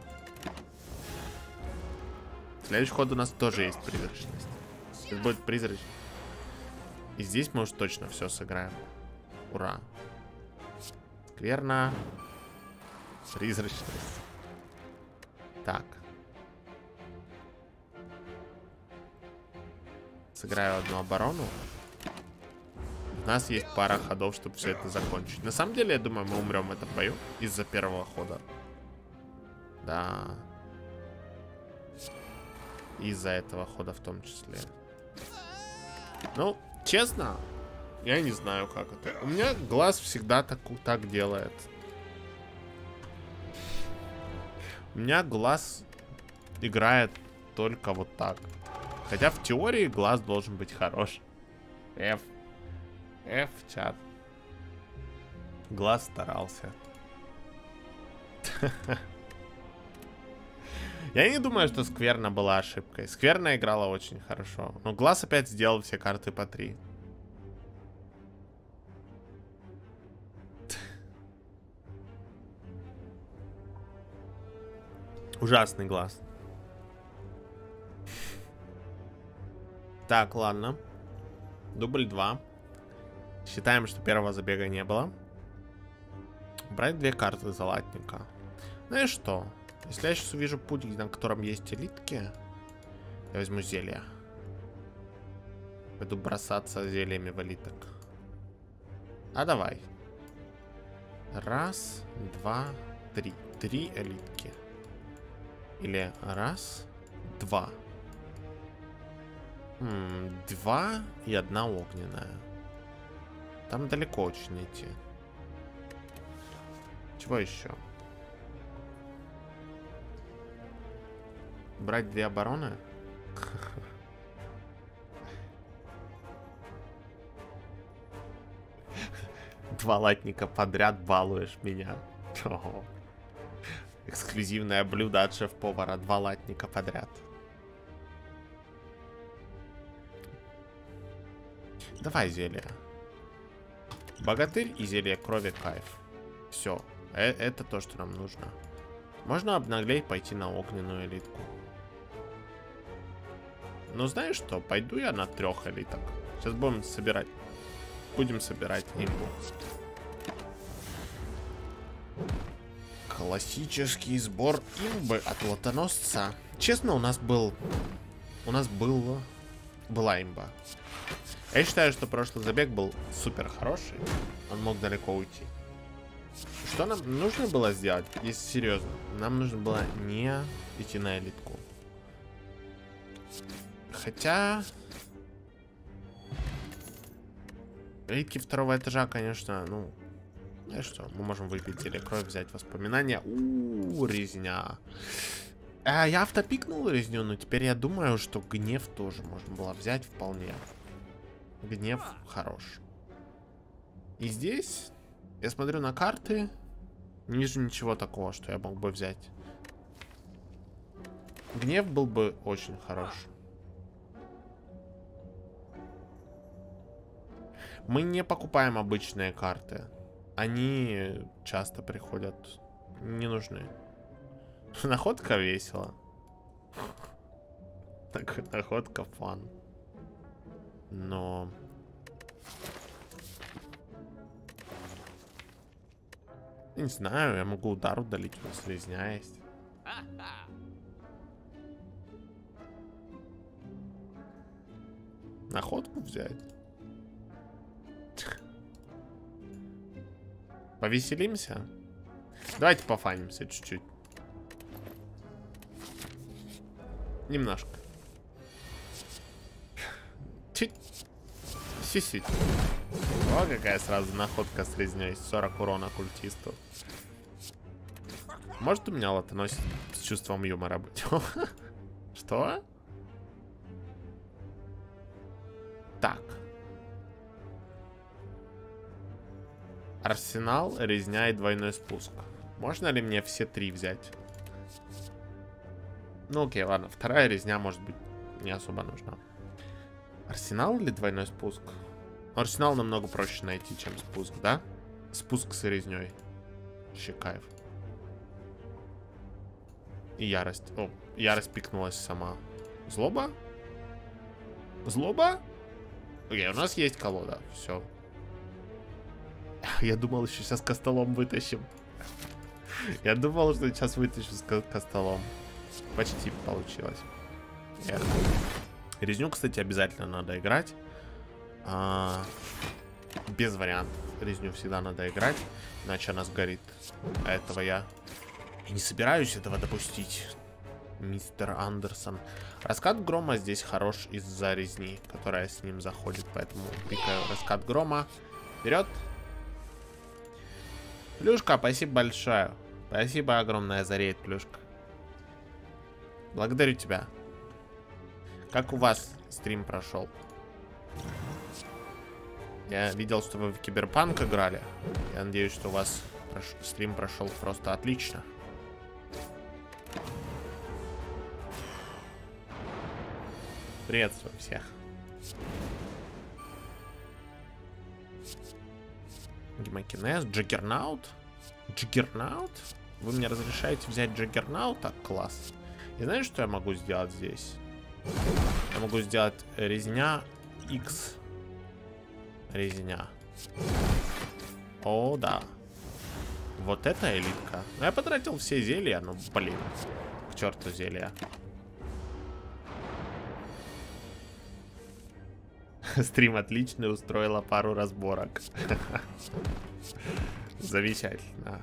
Следующий ход у нас тоже есть призрачность. Сейчас будет призрачность. И здесь мы уж точно все сыграем. Ура. Скверно. Призрачность. Так. Сыграю одну оборону. У нас есть пара ходов, чтобы все это закончить. На самом деле, я думаю, мы умрем в этом бою из-за первого хода. Да. Из-за этого хода в том числе. Ну, честно, я не знаю, как это. У меня глаз всегда так, так делает. У меня глаз играет только вот так. Хотя в теории глаз должен быть хорош. F. F, чат. Глаз старался. Я не думаю, что Скверна была ошибкой. Скверна играла очень хорошо. Но Глаз опять сделал все карты по три. Ужасный Глаз. Так, ладно. Дубль два. Считаем, что первого забега не было. Брать две карты золотника. Знаешь что? Если я сейчас увижу путь, на котором есть элитки, я возьму зелья. Пойду бросаться зельями в элиток. А давай. Раз, два, три. Три элитки. Или раз, два. М-м, два и одна огненная. Там далеко очень идти. Чего еще? Брать две обороны? Два латника подряд балуешь меня. Эксклюзивное блюдо от шеф-повара. Два латника подряд. Давай зелье. Богатырь и зелье крови кайф. Все. Э это то, что нам нужно. Можно обнаглеть пойти на огненную элитку. Ну знаешь что? Пойду я на трех элиток. Сейчас будем собирать. Будем собирать имбу. Классический сбор имбы от лотоносца. Честно, у нас был... У нас был... Была имба. Я считаю, что прошлый забег был супер хороший. Он мог далеко уйти. Что нам нужно было сделать, если серьезно? Нам нужно было не идти на элитку. Хотя... Элитки второго этажа, конечно, ну... Знаешь что, мы можем выпить зелье крови, взять воспоминания. У-у-у, резня. А, я автопикнул резню, но теперь я думаю, что гнев тоже можно было взять вполне. Гнев хорош. И здесь я смотрю на карты. Не вижу ничего такого, что я мог бы взять. Гнев был бы очень хорош. Мы не покупаем обычные карты. Они часто приходят. Не нужны. Находка весело. Так, находка фан. Но... Не знаю, я могу удар удалить, у нас резня есть. Находку взять. Повеселимся? Давайте пофанимся чуть-чуть. Немножко. Чуть. Чуть-чуть. О, какая сразу находка с резней. сорок урона культисту. Может у меня лотоносец с чувством юмора быть? Что? Так. Арсенал, резня и двойной спуск. Можно ли мне все три взять? Ну окей, ладно. Вторая резня, может быть, не особо нужна. Арсенал или двойной спуск? Арсенал намного проще найти, чем спуск, да? Спуск с резней. Вообще кайф. И ярость. О, ярость пикнулась сама. Злоба? Злоба? Окей, у нас есть колода. Все. Я думал, еще сейчас костолом вытащим. Я думал, что сейчас вытащу с костолом. Почти получилось. Эх. Резню, кстати, обязательно надо играть. А, без вариантов. Резню всегда надо играть, иначе она сгорит. А этого я и не собираюсь этого допустить. Мистер Андерсон. Раскат грома здесь хорош из-за резни, которая с ним заходит. Поэтому пикаю раскат грома. Вперед. Плюшка, спасибо большое. Спасибо огромное за рейд, Плюшка. Благодарю тебя. Как у вас стрим прошел? Я видел, что вы в Киберпанк играли. Я надеюсь, что у вас прош... стрим прошел просто отлично. Приветствую всех. Гемокинез, Джаггернаут. Джаггернаут? Вы мне разрешаете взять Джаггернаута? Класс. И знаешь, что я могу сделать здесь? Я могу сделать резня X. Резня. О, да. Вот это элитка. Я потратил все зелья, ну, блин. К черту зелья. Стрим отличный, устроила пару разборок. Замечательно.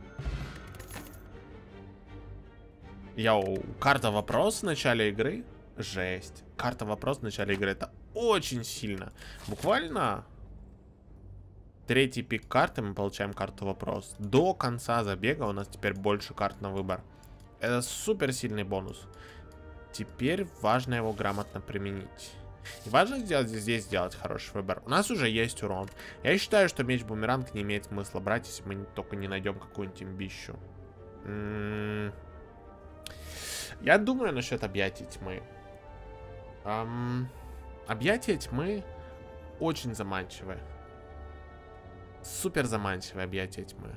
Йоу, карта вопрос в начале игры. Жесть. Карта вопрос в начале игры. Это очень сильно. Буквально третий пик карты мы получаем карту вопрос. До конца забега у нас теперь больше карт на выбор. Это супер сильный бонус. Теперь важно его грамотно применить. И важно сделать, здесь сделать хороший выбор. У нас уже есть урон. Я считаю, что меч-бумеранг не имеет смысла брать, если мы только не найдем какую-нибудь имбищу. М-м- Я думаю насчет объятий тьмы. Эм, объятия тьмы очень заманчивые. Супер заманчивые объятия тьмы.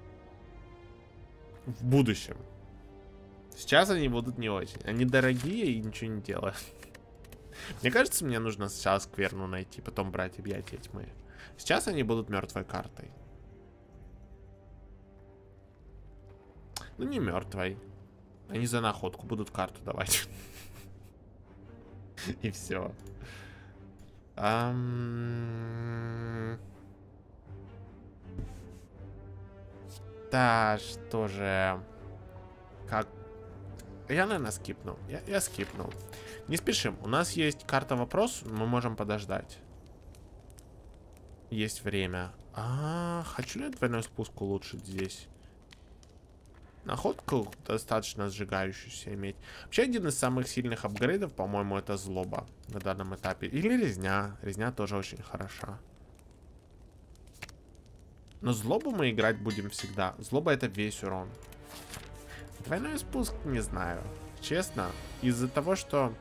В будущем. Сейчас они будут не очень. Они дорогие и ничего не делают. Мне кажется, мне нужно сначала скверну найти, потом брать объятия тьмы. Сейчас они будут мертвой картой. Ну, не мертвой. Они за находку будут карту давать. И все. Да, что же... Как... Я, наверное, скипнул. Я, я скипнул. Не спешим. У нас есть карта вопрос. Мы можем подождать. Есть время. А, хочу ли я двойной спуск улучшить здесь? Находку достаточно сжигающуюся иметь. Вообще, один из самых сильных апгрейдов, по-моему, это злоба на данном этапе. Или резня. Резня тоже очень хороша. Но злобу мы играть будем всегда. Злоба — это весь урон. Двойной спуск, не знаю. Честно, из-за того, что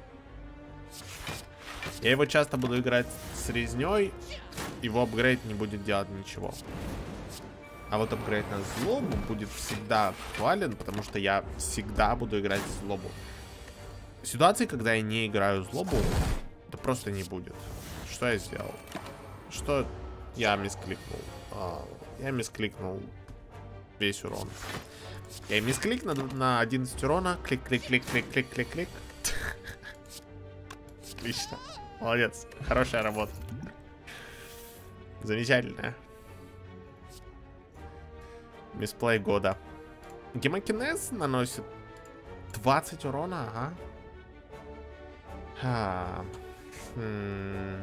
я его часто буду играть с резней, его апгрейд не будет делать ничего. А вот апгрейд на злобу будет всегда актуален, потому что я всегда буду играть в злобу. Ситуации, когда я не играю в злобу, это просто не будет. Что я сделал? Что я мискликнул? А, я мискликнул весь урон. Я мисклик на, на одиннадцать урона. Клик-клик-клик-клик-клик-клик-клик. Отлично. Молодец. Хорошая работа. Замечательная. Мисплей года. Гемокинез наносит двадцать урона, ага. А, хм.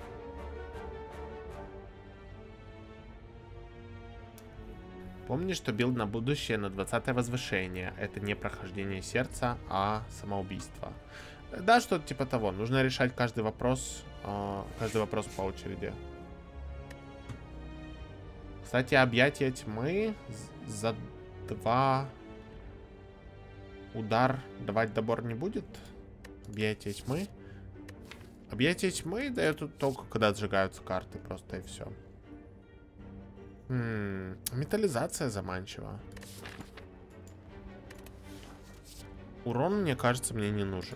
Помни, что билд на будущее на двадцатое возвышение. Это не прохождение сердца, а самоубийство. Да, что-то типа того. Нужно решать каждый вопрос, э, каждый вопрос по очереди. Кстати, объятие тьмы за два удар давать добор не будет. Объятие тьмы. Объятие тьмы дает только когда сжигаются карты, просто и все. М-м, металлизация заманчива. Урон, мне кажется, мне не нужен.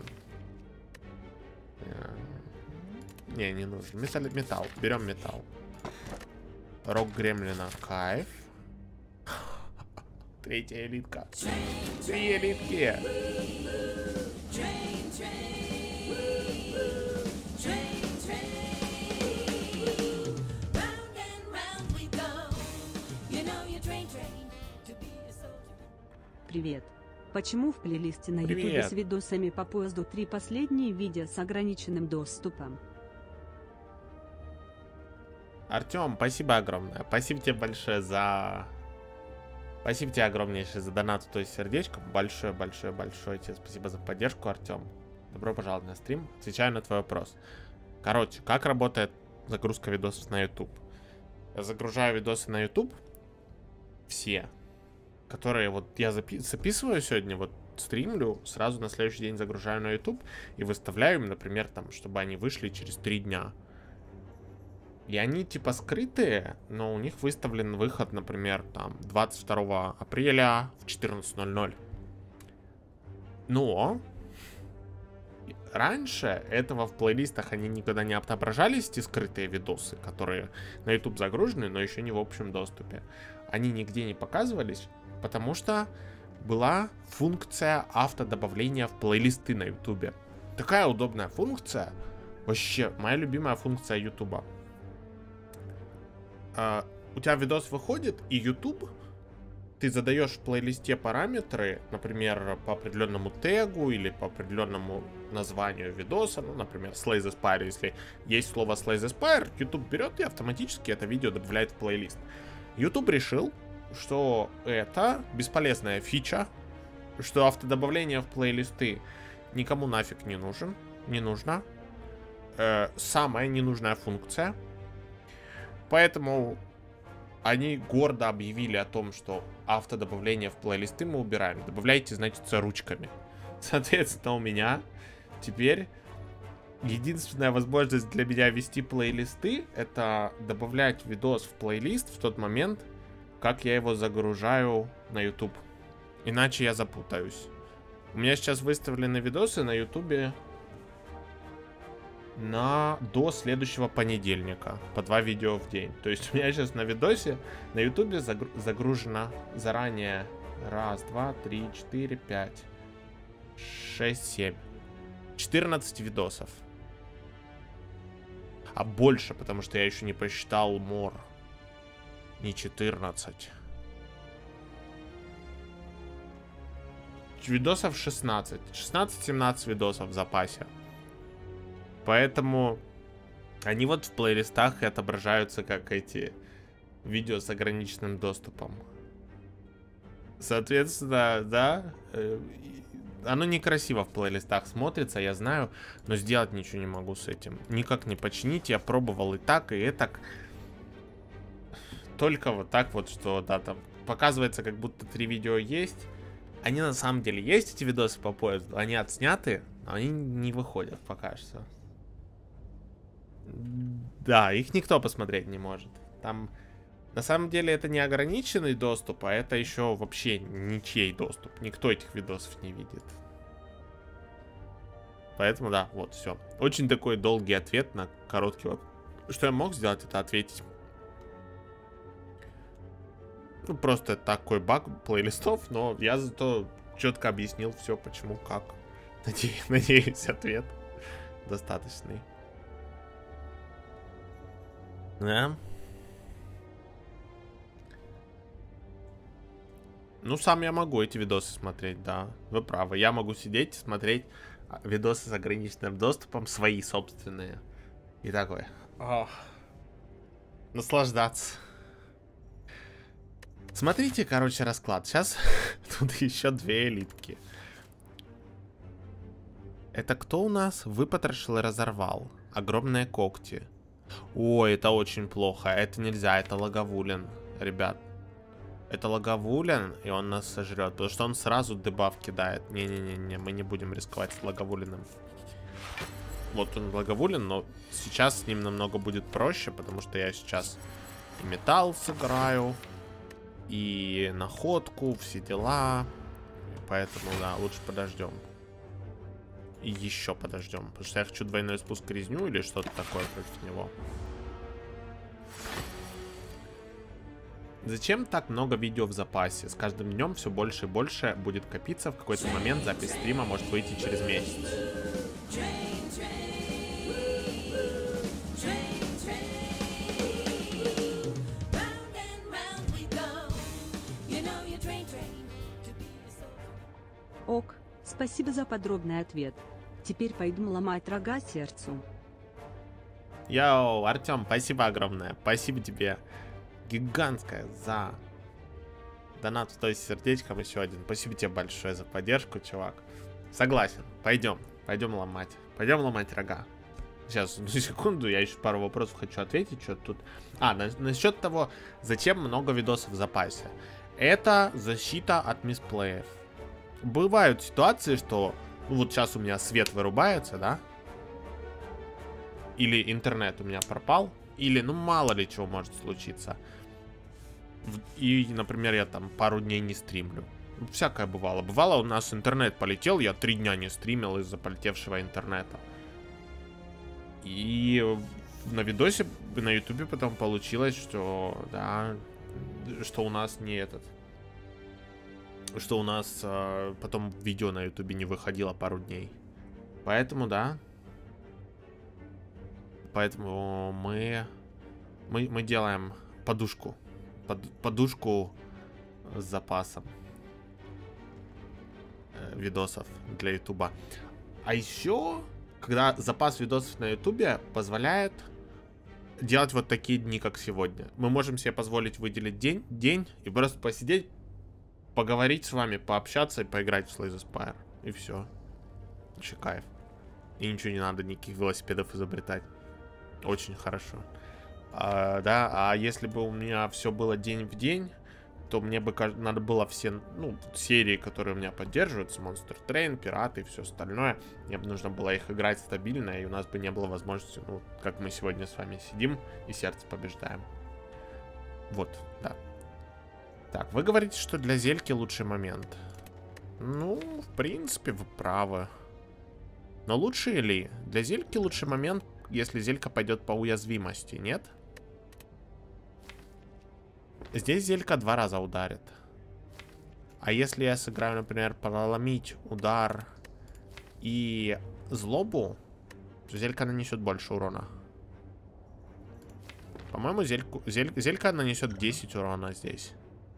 Не, не нужен. Металл, металл. Берем металл. Рок Гремлина. Кайф. Третья элитка. Три элитки. Привет. Почему в плейлисте на Привет. ютубе с видосами по поезду три последние видео с ограниченным доступом? Артем, спасибо огромное. Спасибо тебе большое за... Спасибо тебе огромнейшее за донат, то есть сердечко. Большое-большое-большое тебе спасибо за поддержку, Артем. Добро пожаловать на стрим. Отвечаю на твой вопрос. Короче, как работает загрузка видосов на YouTube? Я загружаю видосы на YouTube. Все. Которые вот я запи записываю сегодня, вот стримлю, сразу на следующий день загружаю на YouTube и выставляю им, например, там, чтобы они вышли через три дня. И они типа скрытые, но у них выставлен выход, например, там двадцать второго апреля в четырнадцать ноль ноль. Но раньше этого в плейлистах они никогда не отображались, эти скрытые видосы, которые на YouTube загружены, но еще не в общем доступе. Они нигде не показывались, потому что была функция автодобавления в плейлисты на YouTube. Такая удобная функция. Вообще, моя любимая функция YouTube. Uh, у тебя видос выходит, и YouTube, ты задаешь в плейлисте параметры, например, по определенному тегу или по определенному названию видоса, ну, например, Slay the Spire. Если есть слово Slay the Spire, YouTube берет и автоматически это видео добавляет в плейлист. YouTube решил, что это бесполезная фича, что автодобавление в плейлисты никому нафиг не нужен, не нужно. Э, самая ненужная функция. Поэтому они гордо объявили о том, что автодобавление в плейлисты мы убираем. Добавляйте, значит, ручками. Соответственно, у меня теперь единственная возможность для меня вести плейлисты — это добавлять видос в плейлист в тот момент, как я его загружаю на YouTube. Иначе я запутаюсь. У меня сейчас выставлены видосы на YouTube на до следующего понедельника по два видео в день. То есть у меня сейчас на видосе на YouTube загру загружено заранее раз, два, три, четыре, пять, шесть, семь, четырнадцать видосов. А больше, потому что я еще не посчитал мор. Не четырнадцать. Видосов шестнадцать. шестнадцать-семнадцать видосов в запасе. Поэтому они вот в плейлистах отображаются как эти видео с ограниченным доступом. Соответственно, да, э, оно некрасиво в плейлистах смотрится, я знаю, но сделать ничего не могу с этим. Никак не починить, я пробовал и так, и этак. Только вот так вот, что, да, там показывается, как будто три видео есть. Они на самом деле есть, эти видосы по поезду, они отсняты, но они не выходят пока что. Да, их никто посмотреть не может. Там, на самом деле, это не ограниченный доступ, а это еще вообще ничей доступ. Никто этих видосов не видит. Поэтому, да, вот, все. Очень такой долгий ответ на короткий вопрос. Что я мог сделать, это ответить. Ну, просто такой баг плейлистов, но я зато четко объяснил все, почему, как. Надеюсь, надеюсь, ответ достаточный. Да. Ну, сам я могу эти видосы смотреть, да. Вы правы. Я могу сидеть и смотреть видосы с ограниченным доступом, свои собственные. И такой. Ох. Наслаждаться. Смотрите, короче, расклад. Сейчас тут еще две элитки. Это кто у нас? Выпотрошил и разорвал. Огромные когти. Ой, это очень плохо. Это нельзя, это Лаговулин. Ребят. Это Лаговулин, и он нас сожрет. Потому что он сразу дебаф кидает. Не-не-не, мы не будем рисковать с Лаговулиным. Вот он Лаговулин, но сейчас с ним намного будет проще, потому что я сейчас и металл сыграю, и находку, все дела. Поэтому, да, лучше подождем. И еще подождем. Потому что я хочу двойной спуск резню или что-то такое против него. Зачем так много видео в запасе? С каждым днем все больше и больше будет копиться. В какой-то момент запись стрима может выйти через месяц. Спасибо за подробный ответ. Теперь пойду ломать рога сердцу. Йоу, Артем, спасибо огромное. Спасибо тебе гигантское за донат сто сердечком еще один. Спасибо тебе большое за поддержку, чувак. Согласен. Пойдем. Пойдем ломать. Пойдем ломать рога. Сейчас, на секунду, я еще пару вопросов хочу ответить. Что тут? А, на, насчет того, зачем много видосов в запасе. Это защита от мисплеев. Бывают ситуации, что... Ну вот сейчас у меня свет вырубается, да? Или интернет у меня пропал. Или, ну, мало ли чего может случиться. И, например, я там пару дней не стримлю. Всякое бывало. Бывало, у нас интернет полетел, я три дня не стримил из-за полетевшего интернета. И на видосе, на ютубе потом получилось, что, да, что у нас не этот... Что у нас э, потом видео на ютубе не выходило пару дней. Поэтому, да. Поэтому мы... Мы, мы делаем подушку. Под, подушку с запасом э, видосов для ютуба. А еще... Когда запас видосов на ютубе позволяет делать вот такие дни, как сегодня. Мы можем себе позволить выделить день, день и просто посидеть, поговорить с вами, пообщаться и поиграть в Slay the Spire. И все. Вообще кайф. И ничего не надо, никаких велосипедов изобретать. Очень хорошо. А, да, а если бы у меня все было день в день, то мне бы надо было все, ну, серии, которые у меня поддерживаются, Monster Train, Пираты и все остальное, мне бы нужно было их играть стабильно, и у нас бы не было возможности, ну, как мы сегодня с вами сидим и сердце побеждаем. Вот, да. Так, вы говорите, что для Зельки лучший момент. Ну, в принципе, вы правы. Но лучше ли? Для Зельки лучший момент, если Зелька пойдет по уязвимости, нет? Здесь Зелька два раза ударит. А если я сыграю, например, проломить, удар и злобу, то Зелька нанесет больше урона. По-моему, Зельку, Зель, Зелька нанесет десять урона здесь.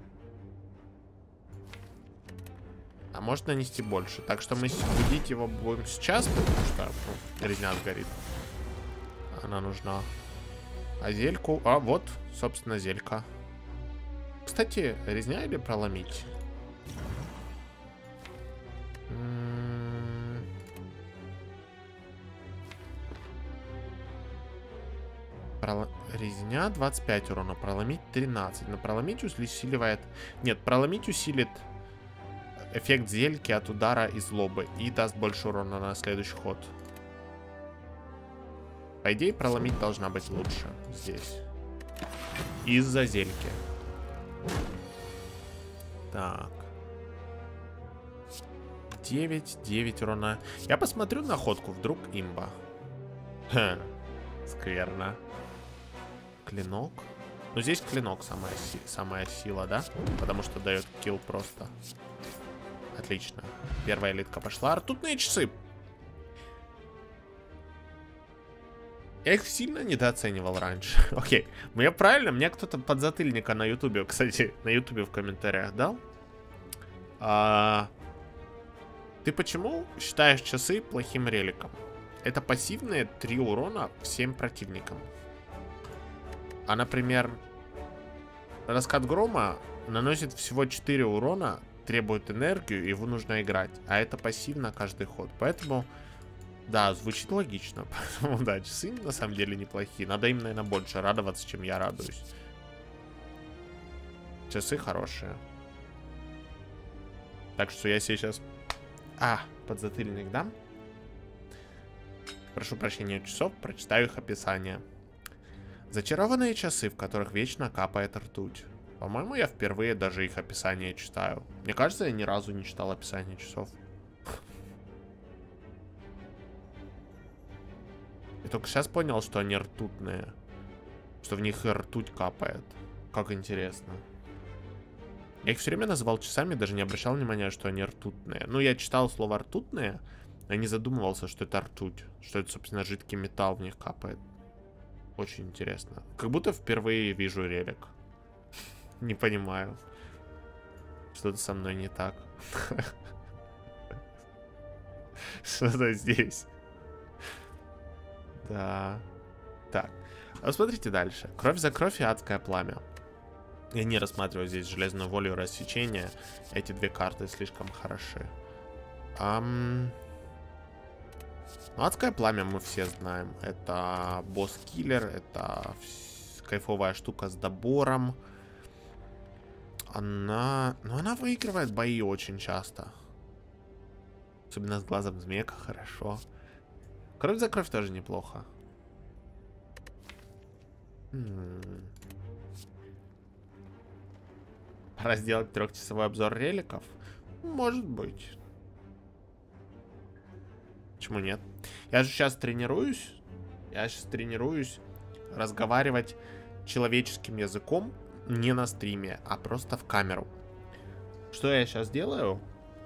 А может нанести больше. Так что мы будить его будем сейчас, потому что ну, резня сгорит. Она нужна. А Зельку... А, вот, собственно, Зелька. Кстати, резня или проломить? М-м-м. Прол... Резня двадцать пять урона, проломить тринадцать. Но проломить усиливает... Нет, проломить усилит эффект Зельки от удара и злобы. И даст больше урона на следующий ход. По идее, проломить должна быть лучше здесь. Из-за Зельки. Так. девять, девять урона. Я посмотрю на ходку, вдруг имба. Ха, скверно. Клинок. Ну, здесь клинок самая, си самая сила, да? Потому что дает килл просто. Отлично. Первая элитка пошла. Ртутные часы. Я их сильно недооценивал раньше. Окей. Мне правильно? Мне кто-то подзатыльника на ютубе, кстати, на ютубе в комментариях дал. А... Ты почему считаешь часы плохим реликом? Это пассивные три урона всем противникам. А, например, раскат грома наносит всего четыре урона, требует энергию, его нужно играть. А это пассивно каждый ход. Поэтому... Да, звучит логично. Поэтому, да, часы на самом деле неплохие. Надо им, наверное, больше радоваться, чем я радуюсь. Часы хорошие. Так что я сейчас... А, подзатыльник дам. Прошу прощения часов, прочитаю их описание. Зачарованные часы, в которых вечно капает ртуть. По-моему, я впервые даже их описание читаю. Мне кажется, я ни разу не читал описание часов. Я только сейчас понял, что они ртутные. Что в них ртуть капает. Как интересно. Я их все время называл часами, даже не обращал внимания, что они ртутные. Ну, я читал слово ртутные, а не задумывался, что это ртуть. Что это, собственно, жидкий металл в них капает. Очень интересно. Как будто впервые вижу релик. Не понимаю. Что-то со мной не так. Что-то здесь. Да. Так. А смотрите дальше. Кровь за кровь и адское пламя. Я не рассматриваю здесь железную волю рассечения. Эти две карты слишком хороши. Ам... Ну, адское пламя мы все знаем. Это босс-киллер. Это кайфовая штука с добором. Она... Ну, она выигрывает бои очень часто. Особенно с глазом змейка, хорошо. Кровь за кровь тоже неплохо. М-м. Пора сделать трехчасовой обзор реликов? Может быть. Почему нет? Я же сейчас тренируюсь. Я сейчас тренируюсь разговаривать человеческим языком не на стриме, а просто в камеру. Что я сейчас делаю?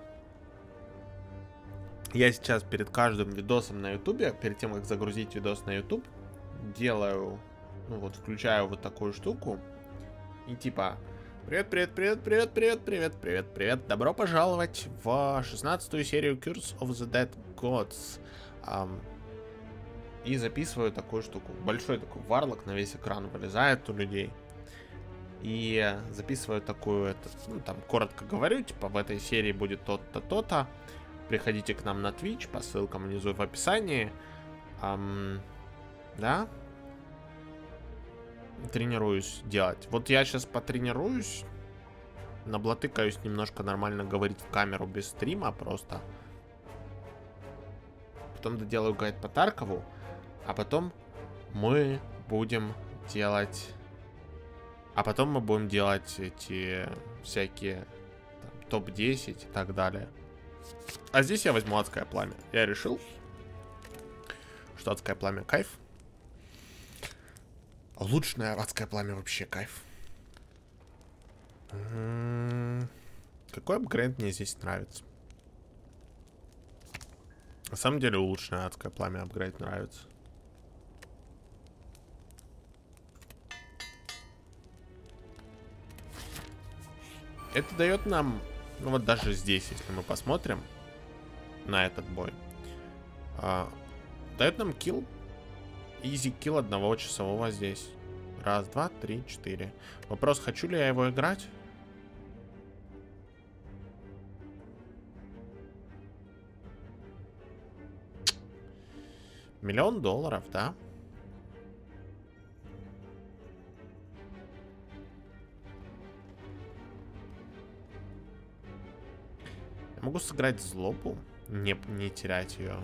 Я сейчас перед каждым видосом на ютубе, перед тем, как загрузить видос на ютуб, делаю, ну вот, включаю вот такую штуку. И типа, привет, привет, привет, привет, привет, привет, привет, привет. Добро пожаловать в шестнадцатую серию Curse of the Dead Gods. Um, и записываю такую штуку. Большой такой варлок на весь экран вылезает у людей. И записываю такую, это, ну, там, коротко говорю, типа, в этой серии будет то-то, то-то. Приходите к нам на Twitch, по ссылкам внизу в описании. Um, да. Тренируюсь делать. Вот я сейчас потренируюсь. Наблатыкаюсь немножко нормально говорить в камеру без стрима просто. Потом доделаю гайд по Таркову. А потом мы будем делать... А потом мы будем делать эти всякие топ десять и так далее. А здесь я возьму адское пламя. Я решил, что адское пламя кайф. Улучшенное адское пламя вообще кайф. М-м-м. Какой апгрейд мне здесь нравится? На самом деле улучшенное адское пламя апгрейд нравится. Это дает нам, ну вот даже здесь, если мы посмотрим на этот бой, а, дает нам килл, изи килл одного часового здесь. Раз, два, три, четыре. Вопрос, хочу ли я его играть? Миллион долларов, да? Я могу сыграть злобу, не, не терять ее.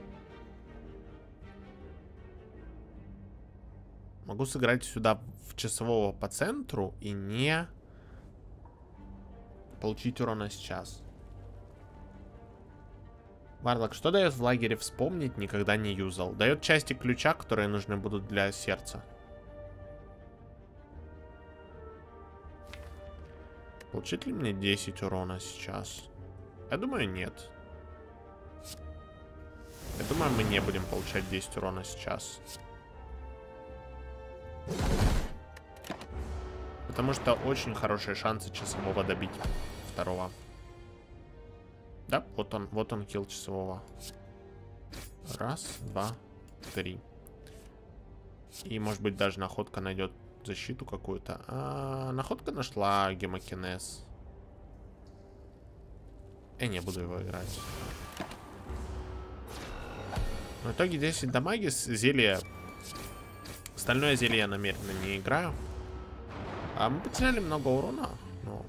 Могу сыграть сюда в часового по центру и не получить урона сейчас. Варлок, что дает в лагере вспомнить, никогда не юзал? Дает части ключа, которые нужны будут для сердца. Получит ли мне десять урона сейчас? Я думаю, нет. Я думаю, мы не будем получать десять урона сейчас. Потому что очень хорошие шансы часового добить второго. Да, вот он, вот он килл часового. Раз, два, три. И может быть даже находка найдет защиту какую-то. А, находка нашла гемокинез. Я не буду его играть. В итоге десять дамаги с зелья. Остальное зелье я намеренно не играю. А мы потеряли много урона. Но...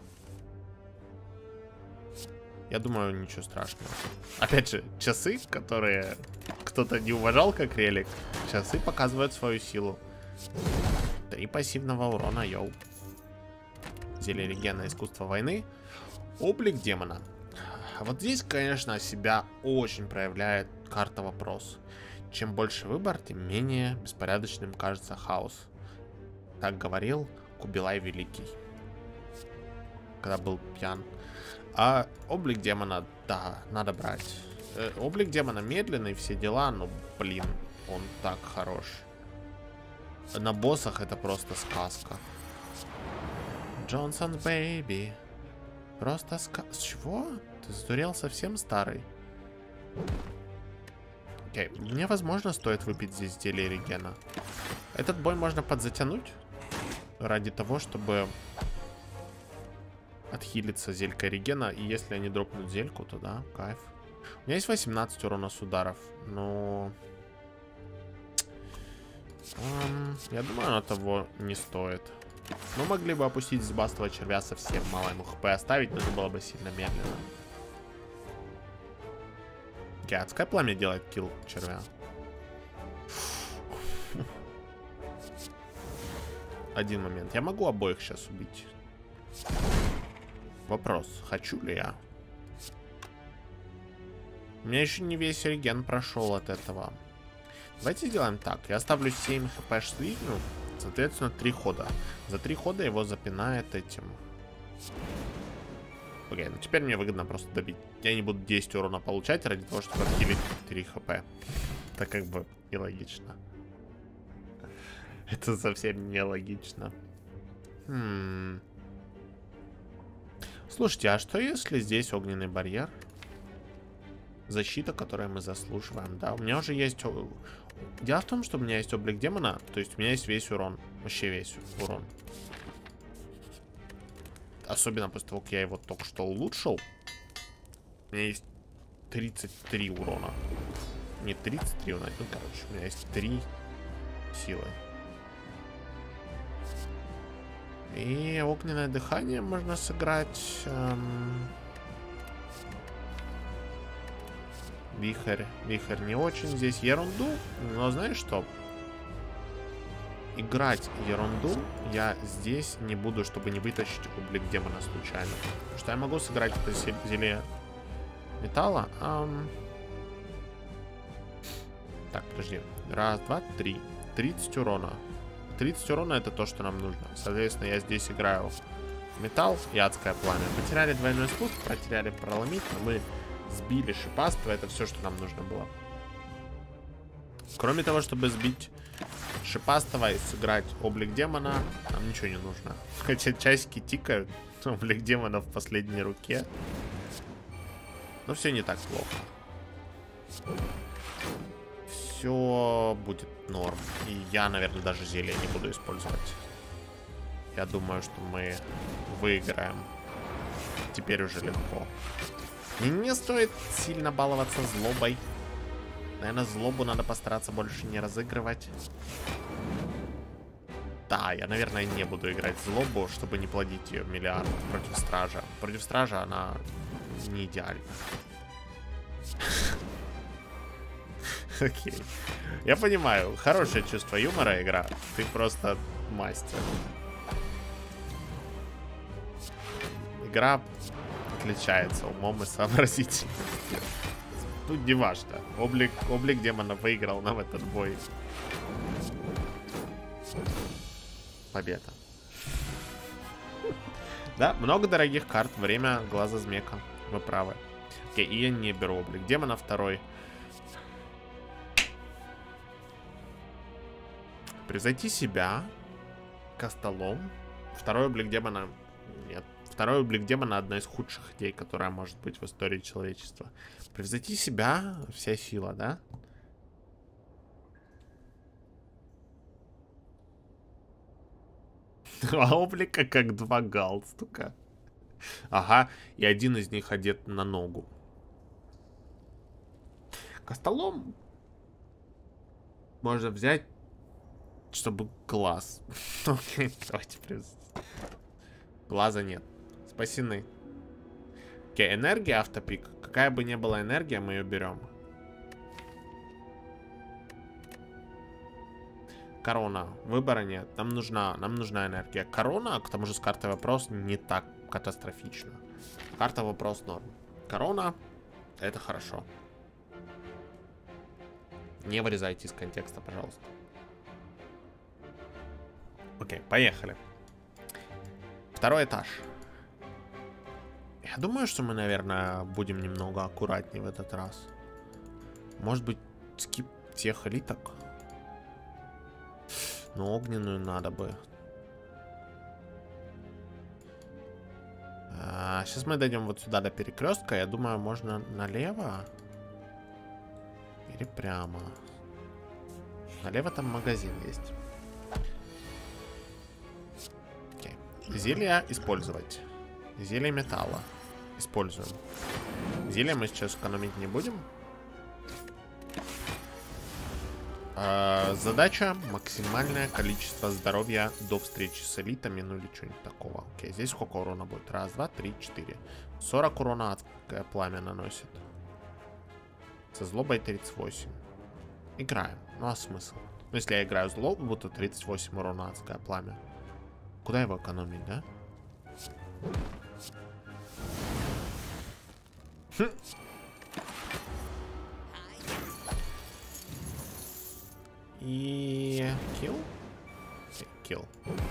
я думаю, ничего страшного. Опять же, часы, которые кто-то не уважал как релик, часы показывают свою силу. Три пассивного урона, йоу. Зелье легенда, искусство войны. Облик демона. Вот здесь, конечно, себя очень проявляет карта вопрос. Чем больше выбор, тем менее беспорядочным кажется хаос. Так говорил Кубилай Великий, когда был пьян. А облик демона, да, надо брать. Э, облик демона медленный, все дела, но, блин, он так хорош. На боссах это просто сказка. Джонсон Бэйби. Просто сказка. С чего? Ты сдурел, совсем старый? Окей, мне, возможно, стоит выпить здесь зелье регена. Этот бой можно подзатянуть ради того, чтобы отхилиться зелькой регена. И если они дропнут зельку, то да, кайф. У меня есть восемнадцать урона с ударов, но... Эм, я думаю, оно того не стоит. Мы могли бы опустить сбастого червя совсем, мало ему хп оставить, но это было бы сильно медленно. Окей, адское пламя делает килл червя. Один момент. Я могу обоих сейчас убить. Вопрос, хочу ли я? У меня еще не весь реген прошел от этого. Давайте сделаем так. Я ставлю семь хп шлигну. Соответственно, три хода. За три хода его запинает этим. Окей, ну теперь мне выгодно просто добить. Я не буду десять урона получать ради того, чтобы отхилить три хп. Это как бы нелогично. Это совсем нелогично. Хм. Слушайте, а что если здесь огненный барьер? Защита, которую мы заслуживаем. Да, у меня уже есть... Дело в том, что у меня есть облик демона. То есть у меня есть весь урон. Вообще весь урон. Особенно после того, как я его только что улучшил. У меня есть тридцать три урона. Не тридцать три урона. Ну, короче, у меня есть три силы. И огненное дыхание можно сыграть. Эм... Вихрь. Вихрь не очень здесь ерунду. Но знаешь что? Играть ерунду я здесь не буду, чтобы не вытащить облик демона случайно. Потому что я могу сыграть это зелье металла. Эм... Так, подожди. Раз, два, три. тридцать урона. тридцать урона это то, что нам нужно. Соответственно, я здесь играю металл и адское пламя. Потеряли двойной спуск, потеряли проломить, но мы сбили шипаство. Это все, что нам нужно было. Кроме того, чтобы сбить шипастого и сыграть облик демона, нам ничего не нужно. Хотя часики тикают. Облик демона в последней руке. Но все не так плохо. Все будет норм. И я, наверное, даже зелье не буду использовать. Я думаю, что мы выиграем. Теперь уже легко. И не стоит сильно баловаться злобой. Наверное, злобу надо постараться больше не разыгрывать. Да, я, наверное, не буду играть злобу, чтобы не плодить ее миллиард против стража. Против стража она не идеальна. Окей. Я понимаю, хорошее чувство юмора игра. Ты просто мастер. Игра отличается умом и сообразительностью. Тут не важно. Облик, облик демона выиграл нам этот бой. Победа. Да, много дорогих карт. Время глаза змека. Вы правы. Окей, и я не беру облик демона второй. Превзойти себя костолом. Второй облик демона. Нет. Второй облик демона одна из худших идей, которая может быть в истории человечества. Превзойти себя вся сила, да? Два облика как два галстука. Ага, и один из них одет на ногу. Костолом можно взять, чтобы глаз. Окей, давайте превзойти. Глаза нет. Спасены. Окей, энергия, автопик. Какая бы ни была энергия, мы ее берем. Корона. Выбора нет. Нам нужна, нам нужна энергия. Корона, к тому же с картой вопрос не так катастрофично. Карта вопрос норм. Корона, это хорошо. Не вырезайте из контекста, пожалуйста. Окей, поехали. Второй этаж. Я думаю, что мы, наверное, будем немного аккуратнее в этот раз. Может быть, скип тех элиток? Но огненную надо бы. А, сейчас мы дойдем вот сюда до перекрестка. Я думаю, можно налево. Пошли прямо. Налево там магазин есть. Окей. Зелья использовать. Зелье металла. Используем. Зелья мы сейчас экономить не будем. А, задача максимальное количество здоровья до встречи с элитами, ну или что-нибудь такого. Окей, здесь сколько урона будет? Раз, два, три, четыре. сорок урона адское пламя наносит. Со злобой тридцать восемь. Играем. Ну а смысл? Ну если я играю злобу, то тридцать восемь урона адское пламя. Куда его экономить, да? Хм. И... Килл? Килл.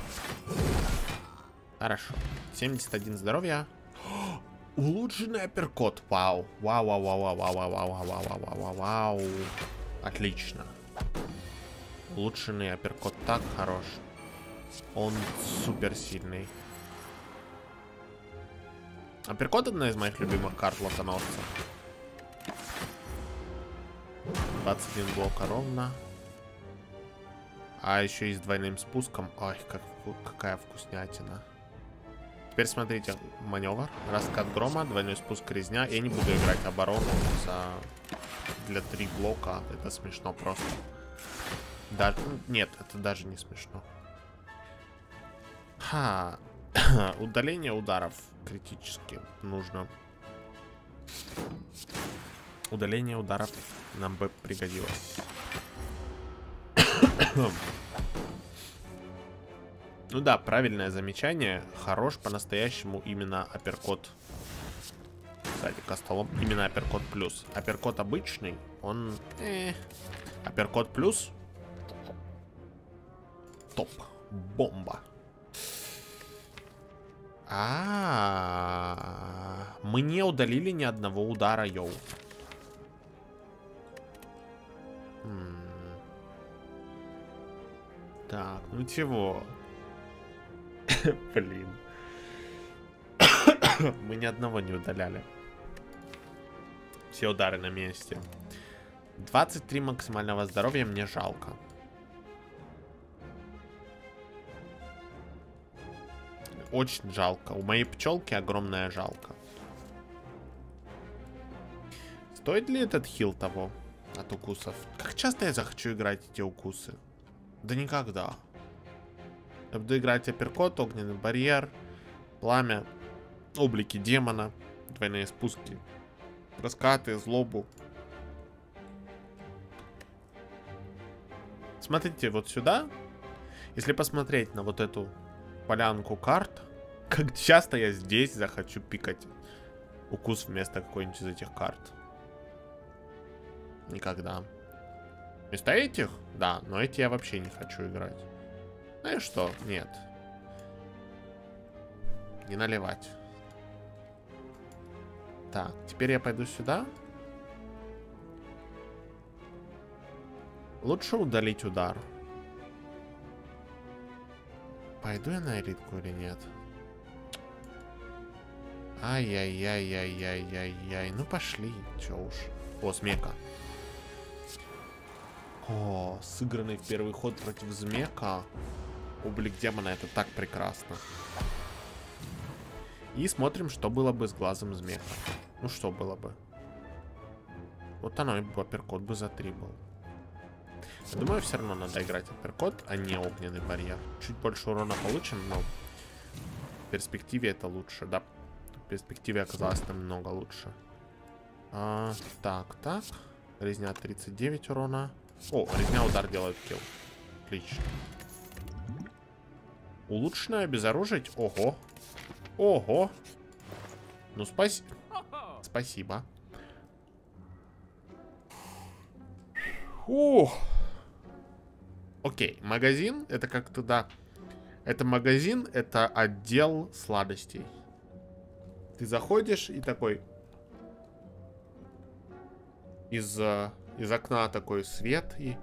Хорошо. семьдесят один здоровья. Улучшенный апперкот. Вау. Вау, вау, вау, вау, вау, вау, вау, вау, вау, вау, вау. Отлично. Улучшенный апперкот так хорош. Он супер сильный. Апперкот одна из моих любимых карт лотоносца. двадцать один блока ровно. А еще и с двойным спуском. Ой, как, какая вкуснятина. Теперь смотрите, маневр. Раскат грома, двойной спуск резня. Я не буду играть оборону за... для три блока. Это смешно просто. Да... Нет, это даже не смешно. Ха. Удаление ударов критически нужно. Удаление ударов нам бы пригодилось. Ну да, правильное замечание. Хорош по-настоящему именно апперкот. Кстати, костолом именно апперкот плюс. Апперкот обычный, он... Э, апперкот плюс. Топ. Бомба. А-а-а. Мы не удалили ни одного удара, йоу. Так, ну чего? Блин. Мы ни одного не удаляли. Все удары на месте. двадцать три максимального здоровья мне жалко. Очень жалко. У моей пчелки огромная жалко. Стоит ли этот хил того от укусов? Как часто я захочу играть эти укусы? Да никогда. Я буду играть апперкот, огненный барьер, пламя, облики демона, двойные спуски, раскаты, злобу. Смотрите вот сюда. Если посмотреть на вот эту полянку карт, как часто я здесь захочу пикать укус вместо какой-нибудь из этих карт. Никогда. Вместо этих? Да, но эти я вообще не хочу играть. Знаешь что? Нет. Не наливать. Так, теперь я пойду сюда. Лучше удалить удар. Пойду я на элитку или нет? Ай-яй-яй-яй-яй-яй-яй. Ну пошли, чё уж. О, Змека. О, сыгранный в первый ход против Змека. Облик демона, это так прекрасно. И смотрим, что было бы с глазом Змека. Ну что было бы? Вот оно и апперкот бы за три был. Я думаю, все равно надо играть апперкот, а не огненный барьер. Чуть больше урона получим, но в перспективе это лучше, да? В перспективе оказалось намного лучше. А, так, так. Резня тридцать девять урона. О, резня удар делает килл. Отлично. Улучшенное обезоружить. Ого. Ого. Ну, спаси... спасибо. Ух. Окей, магазин. Это как-то, да. Это магазин, это отдел сладостей. Ты заходишь и такой... Из, из окна такой свет и...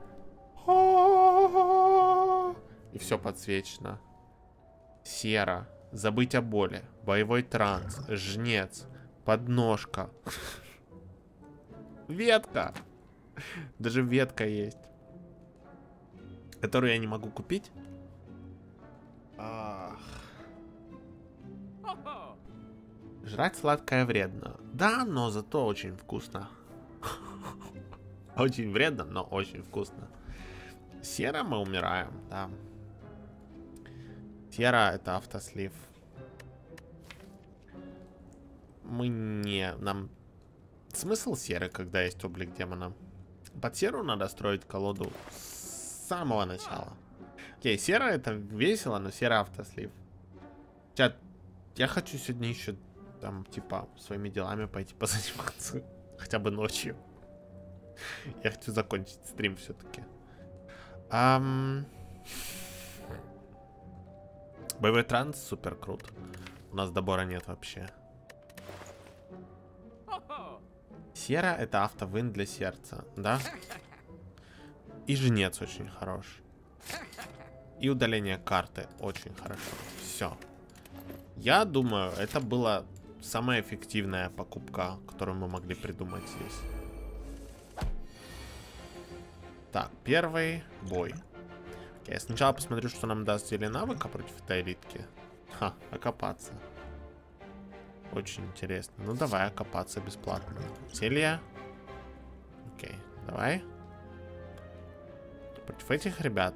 И все подсвечено. Сера. Забыть о боли. Боевой транс. Жнец. Подножка. Ветка. Даже ветка есть. Которую я не могу купить. Ах. Жрать сладкое вредно. Да, но зато очень вкусно. Очень вредно, но очень вкусно. Сера мы умираем, да. Сера это автослив. Мы не... Нам... Смысл серы, когда есть облик демона? Под серу надо строить колоду с самого начала. Окей, сера это весело, но сера автослив. Я, я хочу сегодня еще там, типа, своими делами пойти позаниматься. Хотя бы ночью. Я хочу закончить стрим все-таки. Um... Боевой транс супер крут. У нас добора нет вообще. Сера это автовын для сердца, да? И жнец очень хорош. И удаление карты очень хорошо. Все. Я думаю, это была самая эффективная покупка, которую мы могли придумать здесь. Так, первый бой. Okay, я сначала посмотрю, что нам даст зелье навыка против этой элитки. Ха, окопаться. Очень интересно. Ну давай окопаться бесплатно. Зелье. Окей, давай. Против этих ребят.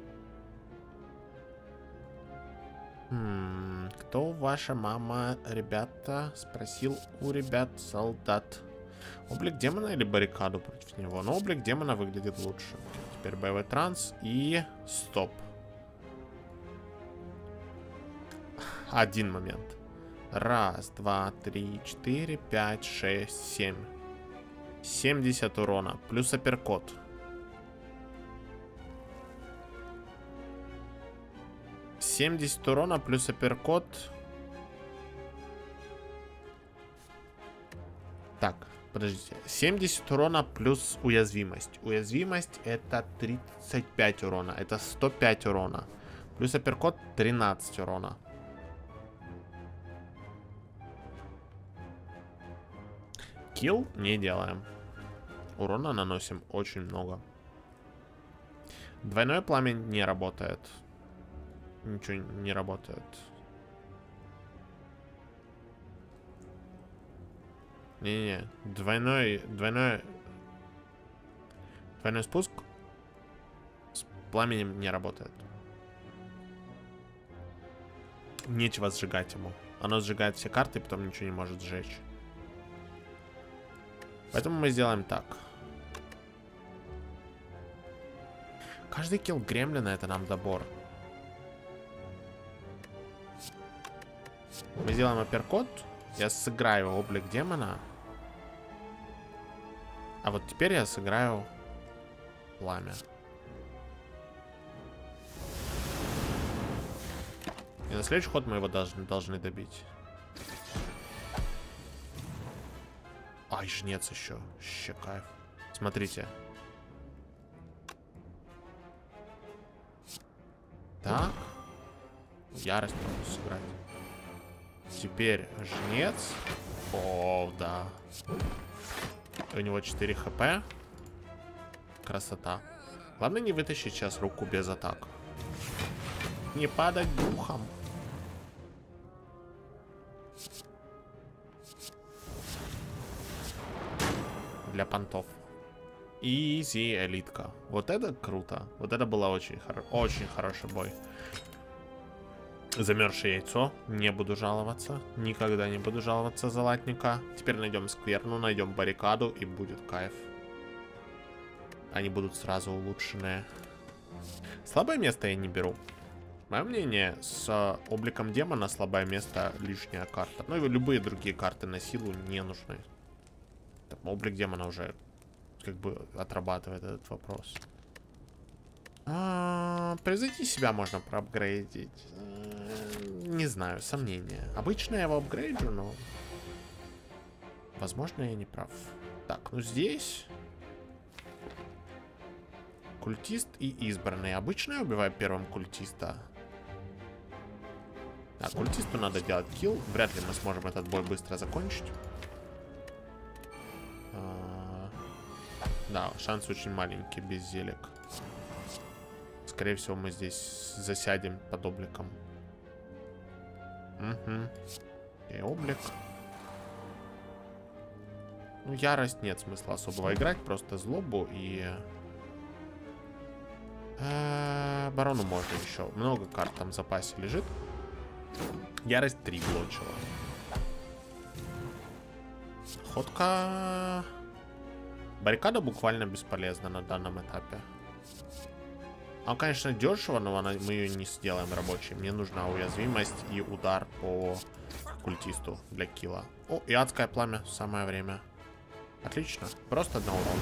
М-м, кто ваша мама, ребята? Спросил у ребят солдат. Облик демона или баррикаду против него? Но облик демона выглядит лучше. Теперь боевой транс и стоп. Один момент. Раз, два, три, четыре, пять, шесть, семь. семьдесят урона. Плюс апперкот. семьдесят урона плюс апперкот. Так, подождите. семьдесят урона плюс уязвимость. Уязвимость это тридцать пять урона. Это сто пять урона. Плюс апперкот тринадцать урона. Килл не делаем. Урона наносим очень много. Двойное пламя не работает. Ничего не работает. Не-не-не. Двойной... Двойной... Двойной спуск с пламенем не работает. Нечего сжигать ему. Оно сжигает все карты и потом ничего не может сжечь. Поэтому мы сделаем так. Каждый килл гремлина это нам добор. Мы сделаем апперкот. Я сыграю облик демона. А вот теперь я сыграю пламя. И на следующий ход мы его должны, должны добить. Ай, жнец еще. Ще кайф. Смотрите. Так. Ярость можно сыграть. Теперь жнец. О, да. У него четыре хп. Красота. Главное не вытащить сейчас руку без атак. Не падать духом. Для понтов. Изи элитка. Вот это круто. Вот это было очень, хоро очень хороший бой. Замерзшее яйцо. Не буду жаловаться. Никогда не буду жаловаться за латника. Теперь найдем скверну, найдем баррикаду и будет кайф. Они будут сразу улучшенные. Слабое место я не беру. Мое мнение, с обликом демона слабое место лишняя карта. Ну и любые другие карты на силу не нужны. Так, облик демона уже как бы отрабатывает этот вопрос. А, превзойти себя можно проапгрейдить. Не знаю, сомнения. Обычно я его апгрейджу, но... Возможно, я не прав. Так, ну здесь... Культист и избранный. Обычно я убиваю первым культиста. Так, культисту надо делать килл. Вряд ли мы сможем этот бой быстро закончить. Да, шанс очень маленький без зелек. Скорее всего, мы здесь засядем под обликом. Угу. И облик. Ну, ярость нет смысла особого играть. Просто злобу и... Э, барону можно еще. Много карт там в запасе лежит. Ярость три блочила. Ходка... Баррикада буквально бесполезна на данном этапе. А, конечно, дешево, но она, мы ее не сделаем рабочей. Мне нужна уязвимость и удар по культисту для килла. О, и адское пламя. Самое время. Отлично. Просто одна урона.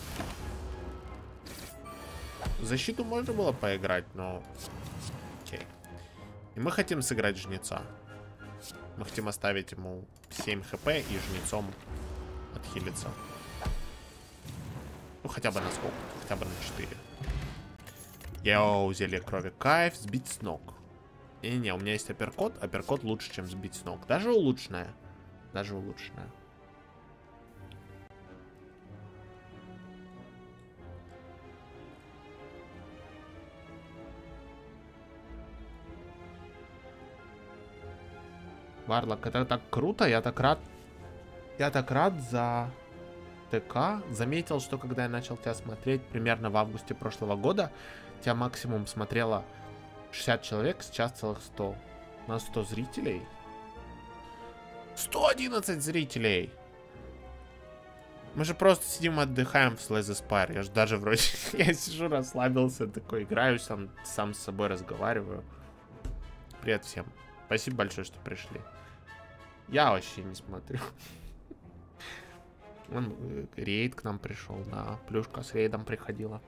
Защиту можно было поиграть, но... Окей. И мы хотим сыграть жнеца. Мы хотим оставить ему семь хп и жнецом отхилиться. Ну, хотя бы на сколько? Хотя бы на четыре. Йоу, зелье крови. Кайф, сбить с ног. Не-не-не, у меня есть апперкот. Апперкот лучше, чем сбить с ног. Даже улучшенная. Даже улучшенная. Варлок, это так круто. Я так рад. Я так рад за... ТК. Заметил, что когда я начал тебя смотреть примерно в августе прошлого года, тебя максимум смотрело шестьдесят человек, сейчас целых сто. У нас сто зрителей. сто одиннадцать зрителей! Мы же просто сидим отдыхаем в Slay the Spire. Я же даже вроде... я сижу, расслабился, такой играю, сам, сам с собой разговариваю. Привет всем. Спасибо большое, что пришли. Я вообще не смотрю. Он, рейд к нам пришел, да. Плюшка с рейдом приходила.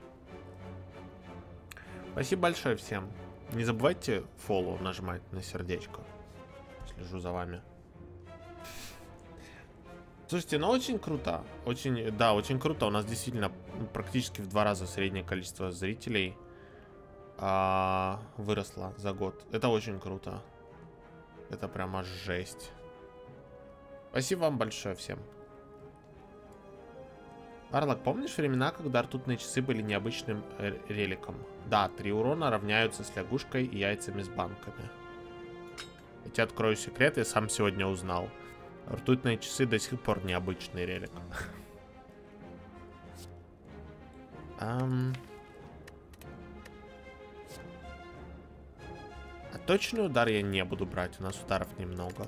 Спасибо большое всем. Не забывайте фоллоу нажимать на сердечко. Слежу за вами. Слушайте, ну очень круто. Очень, да, очень круто. У нас действительно практически в два раза среднее количество зрителей а, выросло за год. Это очень круто. Это прямо жесть. Спасибо вам большое всем. Варлок, помнишь времена, когда ртутные часы были необычным реликом? Да, три урона равняются с лягушкой и яйцами с банками. Я тебе открою секрет, я сам сегодня узнал. Ртутные часы до сих пор необычный релик. um... А точный удар я не буду брать, у нас ударов немного.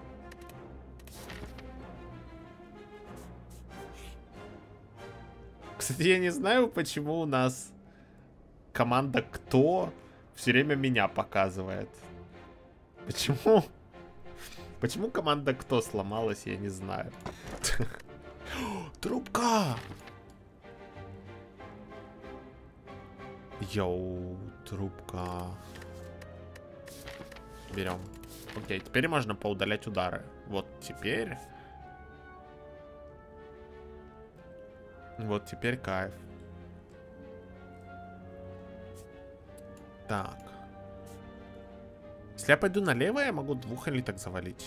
Кстати, я не знаю, почему у нас команда «Кто» все время меня показывает. Почему? Почему команда «Кто» сломалась, я не знаю. Трубка! Йоу, трубка. Берем. Окей, теперь можно поудалять удары. Вот теперь... Вот теперь кайф. Так. Если я пойду налево, я могу двух элиток завалить.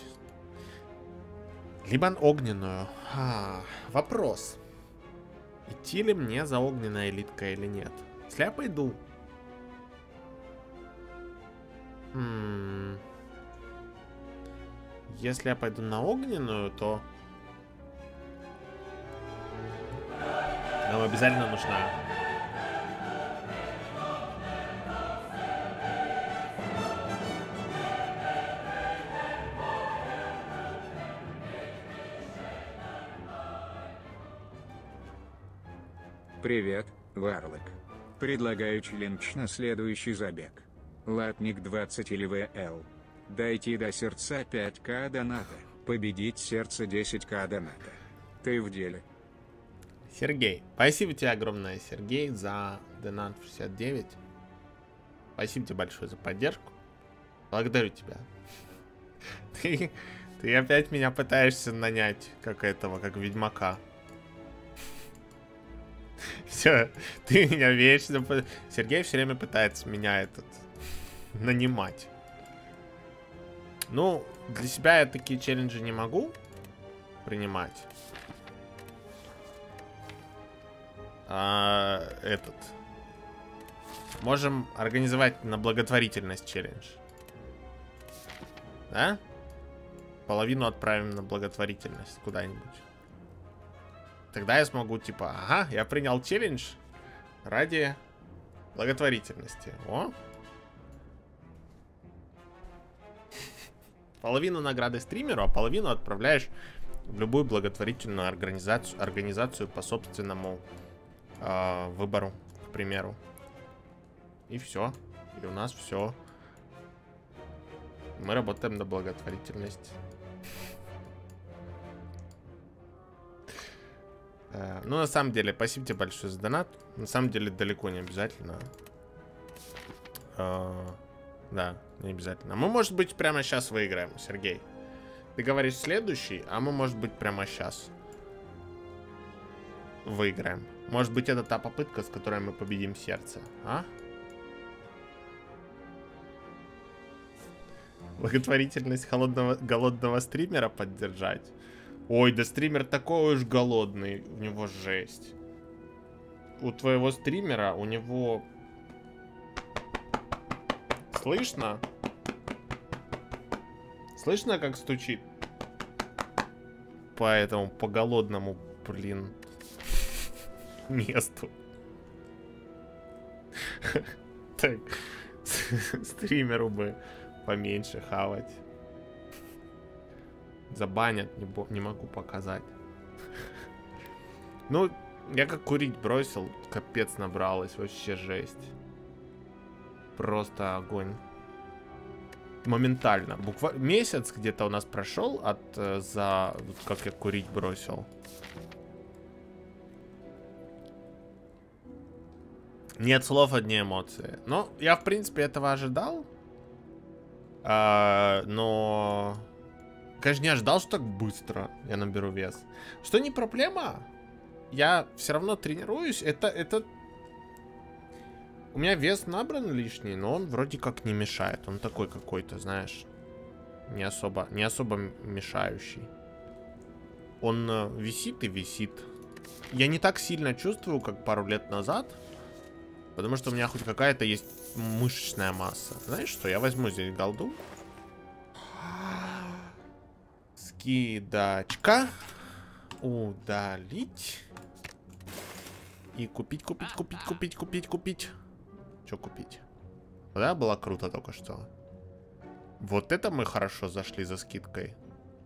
Либо огненную. А, вопрос. Идти ли мне за огненной элиткой или нет? Если я пойду... М-м- Если я пойду на огненную, то... Нам обязательно нужна. Привет, Варлок. Предлагаю челлендж на следующий забег. Латник двадцать или ВЛ. Дойти до сердца пять ка доната. Победить сердце десять ка доната. Ты в деле? Сергей. Спасибо тебе огромное, Сергей, за донат шестьдесят девять. Спасибо тебе большое за поддержку. Благодарю тебя. Ты, ты опять меня пытаешься нанять, как этого, как ведьмака. Все, ты меня вечно... Сергей все время пытается меня этот... нанимать. Ну, для себя я такие челленджи не могу принимать. а, этот. Можем организовать на благотворительность челлендж. Да? Половину отправим на благотворительность куда-нибудь. Тогда я смогу, типа, ага, я принял челлендж ради благотворительности. О! Половину награды стримеру, а половину отправляешь в любую благотворительную организацию, организацию по собственному э, выбору, к примеру. И все. И у нас все. Мы работаем на благотворительность. э, ну, на самом деле, спасибо тебе большое за донат. На самом деле, далеко не обязательно. Э, да, не обязательно. Мы, может быть, прямо сейчас выиграем, Сергей. Ты говоришь следующий, а мы, может быть, прямо сейчас выиграем. Может быть, это та попытка, с которой мы победим сердце, а? Благотворительность холодного, голодного стримера поддержать. Ой, да стример такой уж голодный. У него жесть. У твоего стримера, у него... Слышно? Слышно, как стучит? По этому, по голодному, блин, месту. Так, стримеру бы поменьше хавать. Забанят, не, не могу показать. Ну, я как курить бросил, капец набралось, вообще жесть. Просто огонь. Моментально. Буквально месяц где-то у нас прошел от э, за как я курить бросил. Нет слов, одни эмоции. Ну, я в принципе этого ожидал. А, но, конечно, не ожидал, что так быстро я наберу вес. Что не проблема. Я все равно тренируюсь. Это, это... У меня вес набран лишний, но он вроде как не мешает. Он такой какой-то, знаешь, не особо, не особо мешающий. Он э, висит и висит. Я не так сильно чувствую, как пару лет назад. Потому что у меня хоть какая-то есть мышечная масса. Знаешь что, я возьму здесь голду. Скидочка. Удалить. И купить, купить, купить, купить, купить, купить. Что купить? Да, было круто только что. Вот это мы хорошо зашли за скидкой.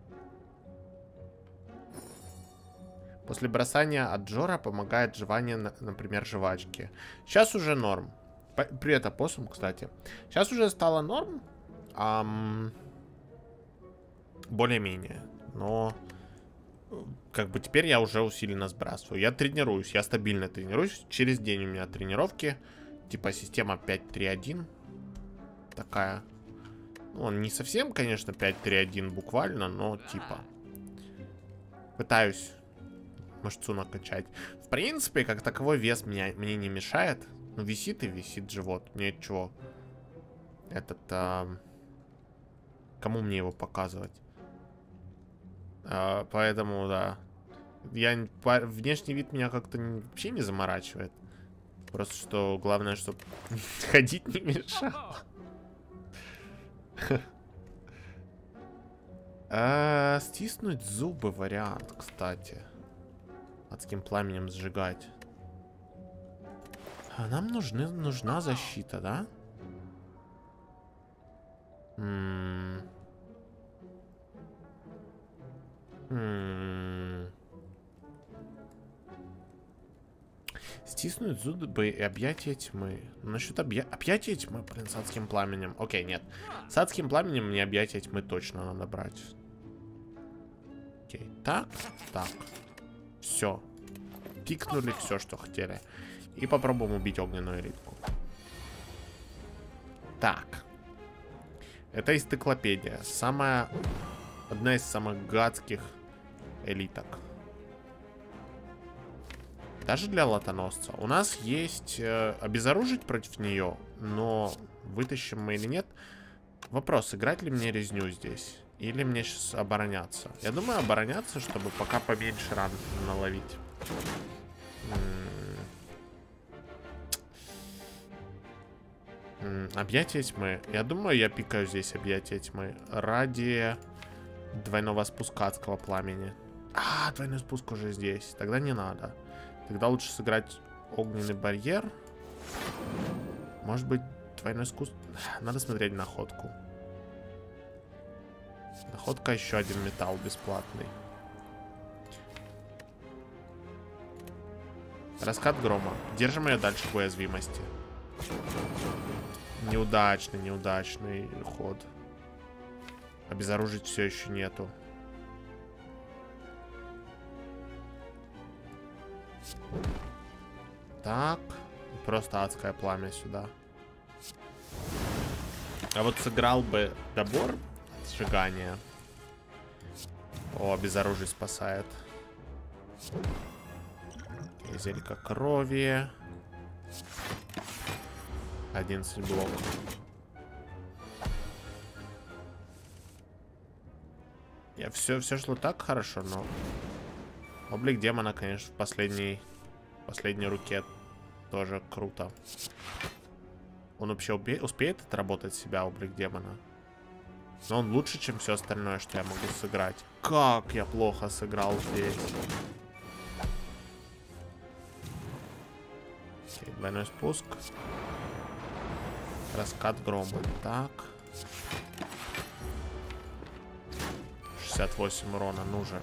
После бросания от Джора помогает жевание, например, жвачки. Сейчас уже норм. Привет, опоссум, кстати. Сейчас уже стало норм. Ам... Более-менее. Но... Как бы теперь я уже усиленно сбрасываю. Я тренируюсь, я стабильно тренируюсь. Через день у меня тренировки. Типа система пять три один. Такая. Ну, он не совсем, конечно, пять три один буквально, но типа. Пытаюсь мышцу накачать. В принципе, как таковой вес меня, мне не мешает. Ну, висит и висит живот. Мне чего? Этот... А... Кому мне его показывать? А, поэтому, да. Я... Внешний вид меня как-то вообще не заморачивает. Просто что главное, чтобы ходить не мешало. А, стиснуть зубы вариант, кстати. Адским пламенем сжигать. А нам нужны, нужна защита, да? М-м. М-м. Стиснуть зубы и объятия тьмы. Насчет объя... объятия тьмы, блин, с адским пламенем. Окей, нет. С адским пламенем мне объятия тьмы точно надо брать. Окей, так, так. Все. Пикнули все, что хотели. И попробуем убить огненную элитку. Так. Это энциклопедия. Самая... Одна из самых гадских элиток. Даже для латоносца. У нас есть э, обезоружить против нее, но вытащим мы или нет. Вопрос, играть ли мне резню здесь? Или мне сейчас обороняться? Я думаю, обороняться, чтобы пока поменьше ран наловить. М-м- М, объятие тьмы. Я думаю, я пикаю здесь объятие тьмы ради двойного спуска адского пламени. А, двойной спуск уже здесь. Тогда не надо. Тогда лучше сыграть огненный барьер. Может быть, двойной спуск... Надо смотреть находку. Находка, еще один металл бесплатный. Раскат грома. Держим ее дальше в уязвимости. Неудачный, неудачный ход. Обезоружить все еще нету. Так. Просто адское пламя сюда. А вот сыграл бы добор сжигания. О, обезоружить спасает. Зелька крови. одиннадцать блок. Я все, все шло так хорошо, но облик демона, конечно, в последней, последней руке тоже круто. Он вообще убе- успеет отработать себя, облик демона? Но он лучше, чем все остальное, что я могу сыграть. Как я плохо сыграл здесь. Окей, двойной спуск. Раскат грома. Так. шестьдесят восемь урона нужен.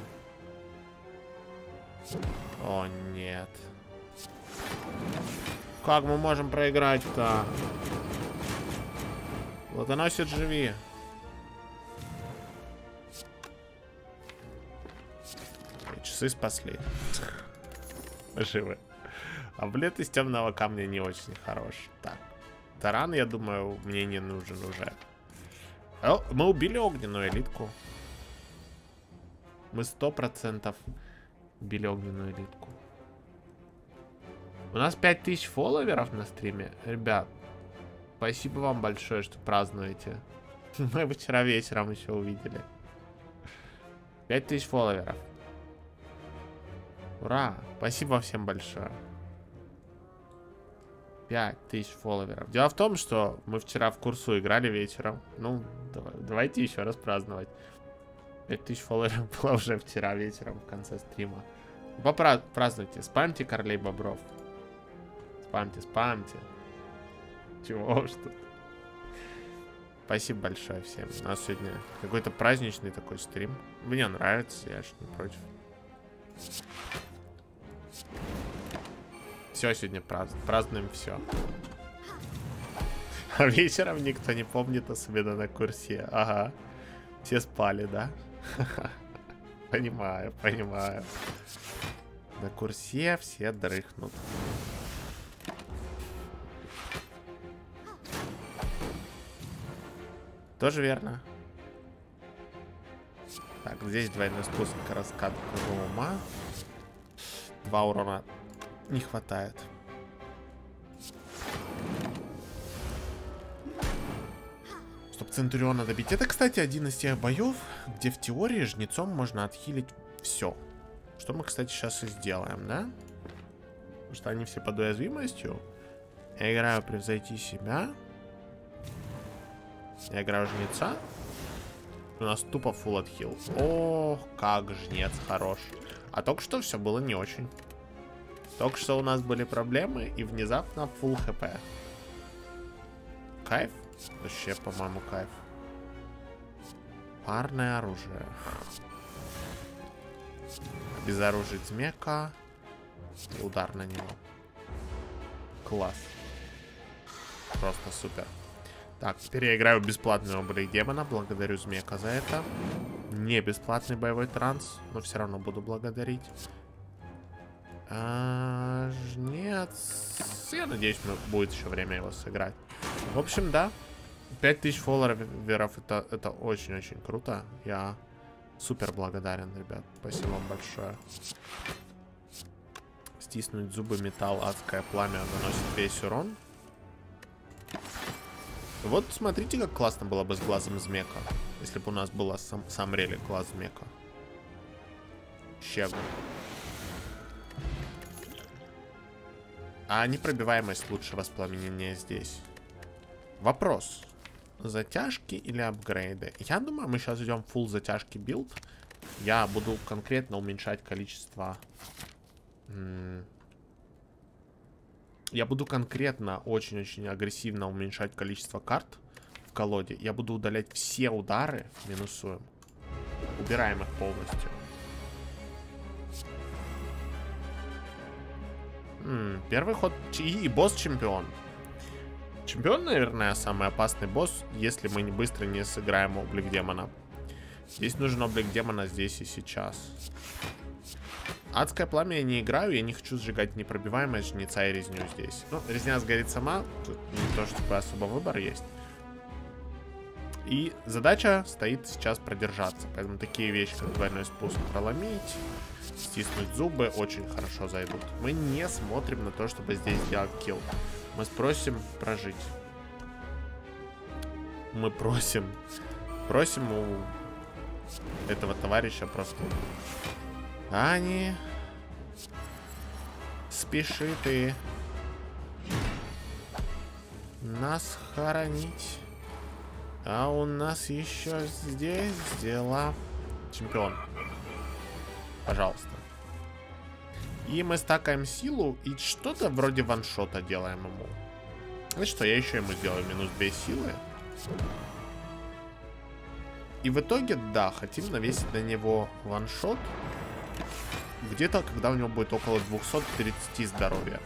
О, нет. Как мы можем проиграть-то? Лотоносец, живи. Часы спасли. Живы. Амулет из темного камня не очень хорош. Так. Таран, я думаю, мне не нужен уже. О, мы убили огненную элитку. Мы сто процентов убили огненную элитку. У нас пять тысяч фолловеров на стриме. Ребят, спасибо вам большое, что празднуете. Мы вчера вечером еще увидели. пять тысяч фолловеров. Ура! Спасибо всем большое. пять тысяч фолловеров. Дело в том, что мы вчера в курсу играли вечером. Ну, давай, давайте еще раз праздновать. пять тысяч фолловеров было уже вчера вечером в конце стрима. Попразднуйте. Спамьте королей бобров. Спамьте, спамьте. Чего что? Спасибо большое всем. У нас сегодня какой-то праздничный такой стрим. Мне нравится, я ж не против. Все сегодня празднуем. Празднуем все. А вечером никто не помнит, особенно на курсе. Ага. Все спали, да? Понимаю, понимаю. На курсе все дрыхнут. Тоже верно. Так, здесь двойной спуск, раскат грома. Два урона не хватает. Чтоб Центуриона добить. Это, кстати, один из тех боев, где в теории жнецом можно отхилить все. Что мы, кстати, сейчас и сделаем, да? Потому что они все под уязвимостью. Я играю превзойти себя. Я играю жнеца. У нас тупо фулл отхил. Ох, как жнец хорош. А только что все было не очень. Только что у нас были проблемы, и внезапно фулл хп. Кайф? Вообще, по-моему, кайф. Парное оружие. Обезоружить змека. Удар на него. Класс. Просто супер. Так, теперь я играю бесплатный облик демона. Благодарю змека за это. Не бесплатный боевой транс, но все равно буду благодарить. А, жнец. Я надеюсь, будет еще время его сыграть. В общем, да. пять тысяч фолловеров это, это очень-очень круто. Я супер благодарен, ребят. Спасибо вам большое. Стиснуть зубы, металл, адское пламя наносит весь урон. Вот смотрите, как классно было бы с глазом змека. Если бы у нас была сам, сам релик глаз змека. Щегу. А непробиваемость лучше воспламенения здесь. Вопрос. Затяжки или апгрейды? Я думаю, мы сейчас идем full затяжки билд. Я буду конкретно уменьшать количество... Я буду конкретно очень-очень агрессивно уменьшать количество карт в колоде. Я буду удалять все удары. Минусуем. Убираем их полностью. М-м, первый ход. И босс-чемпион. Чемпион, наверное, самый опасный босс, если мы не быстро не сыграем облик демона. Здесь нужен облик демона здесь и сейчас. Адское пламя я не играю, я не хочу сжигать непробиваемость, жнеца и резню здесь. Ну, резня сгорит сама, тут не то, чтобы особо выбор есть. И задача стоит сейчас продержаться, поэтому такие вещи, как двойной спуск проломить, стиснуть зубы, очень хорошо зайдут. Мы не смотрим на то, чтобы здесь сделать килл. Мы спросим прожить. Мы просим, просим у этого товарища просто... Ани, спеши ты нас хоронить. А у нас еще здесь дела. Чемпион. Пожалуйста. И мы стакаем силу и что-то вроде ваншота делаем ему. Знаете что, я еще ему сделаю минус две силы. И в итоге, да, хотим навесить на него ваншот. Где-то, когда у него будет около двухсот тридцати здоровья.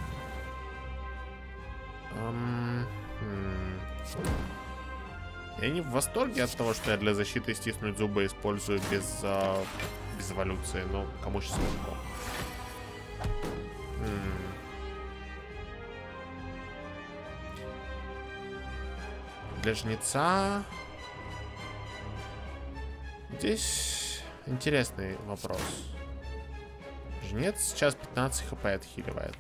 Эм, м я не в восторге от того, что я для защиты стиснуть зубы использую без, э, без эволюции. Но кому сейчас легко. Для жнеца... Здесь интересный вопрос. Жнец сейчас пятнадцать хп отхиливает.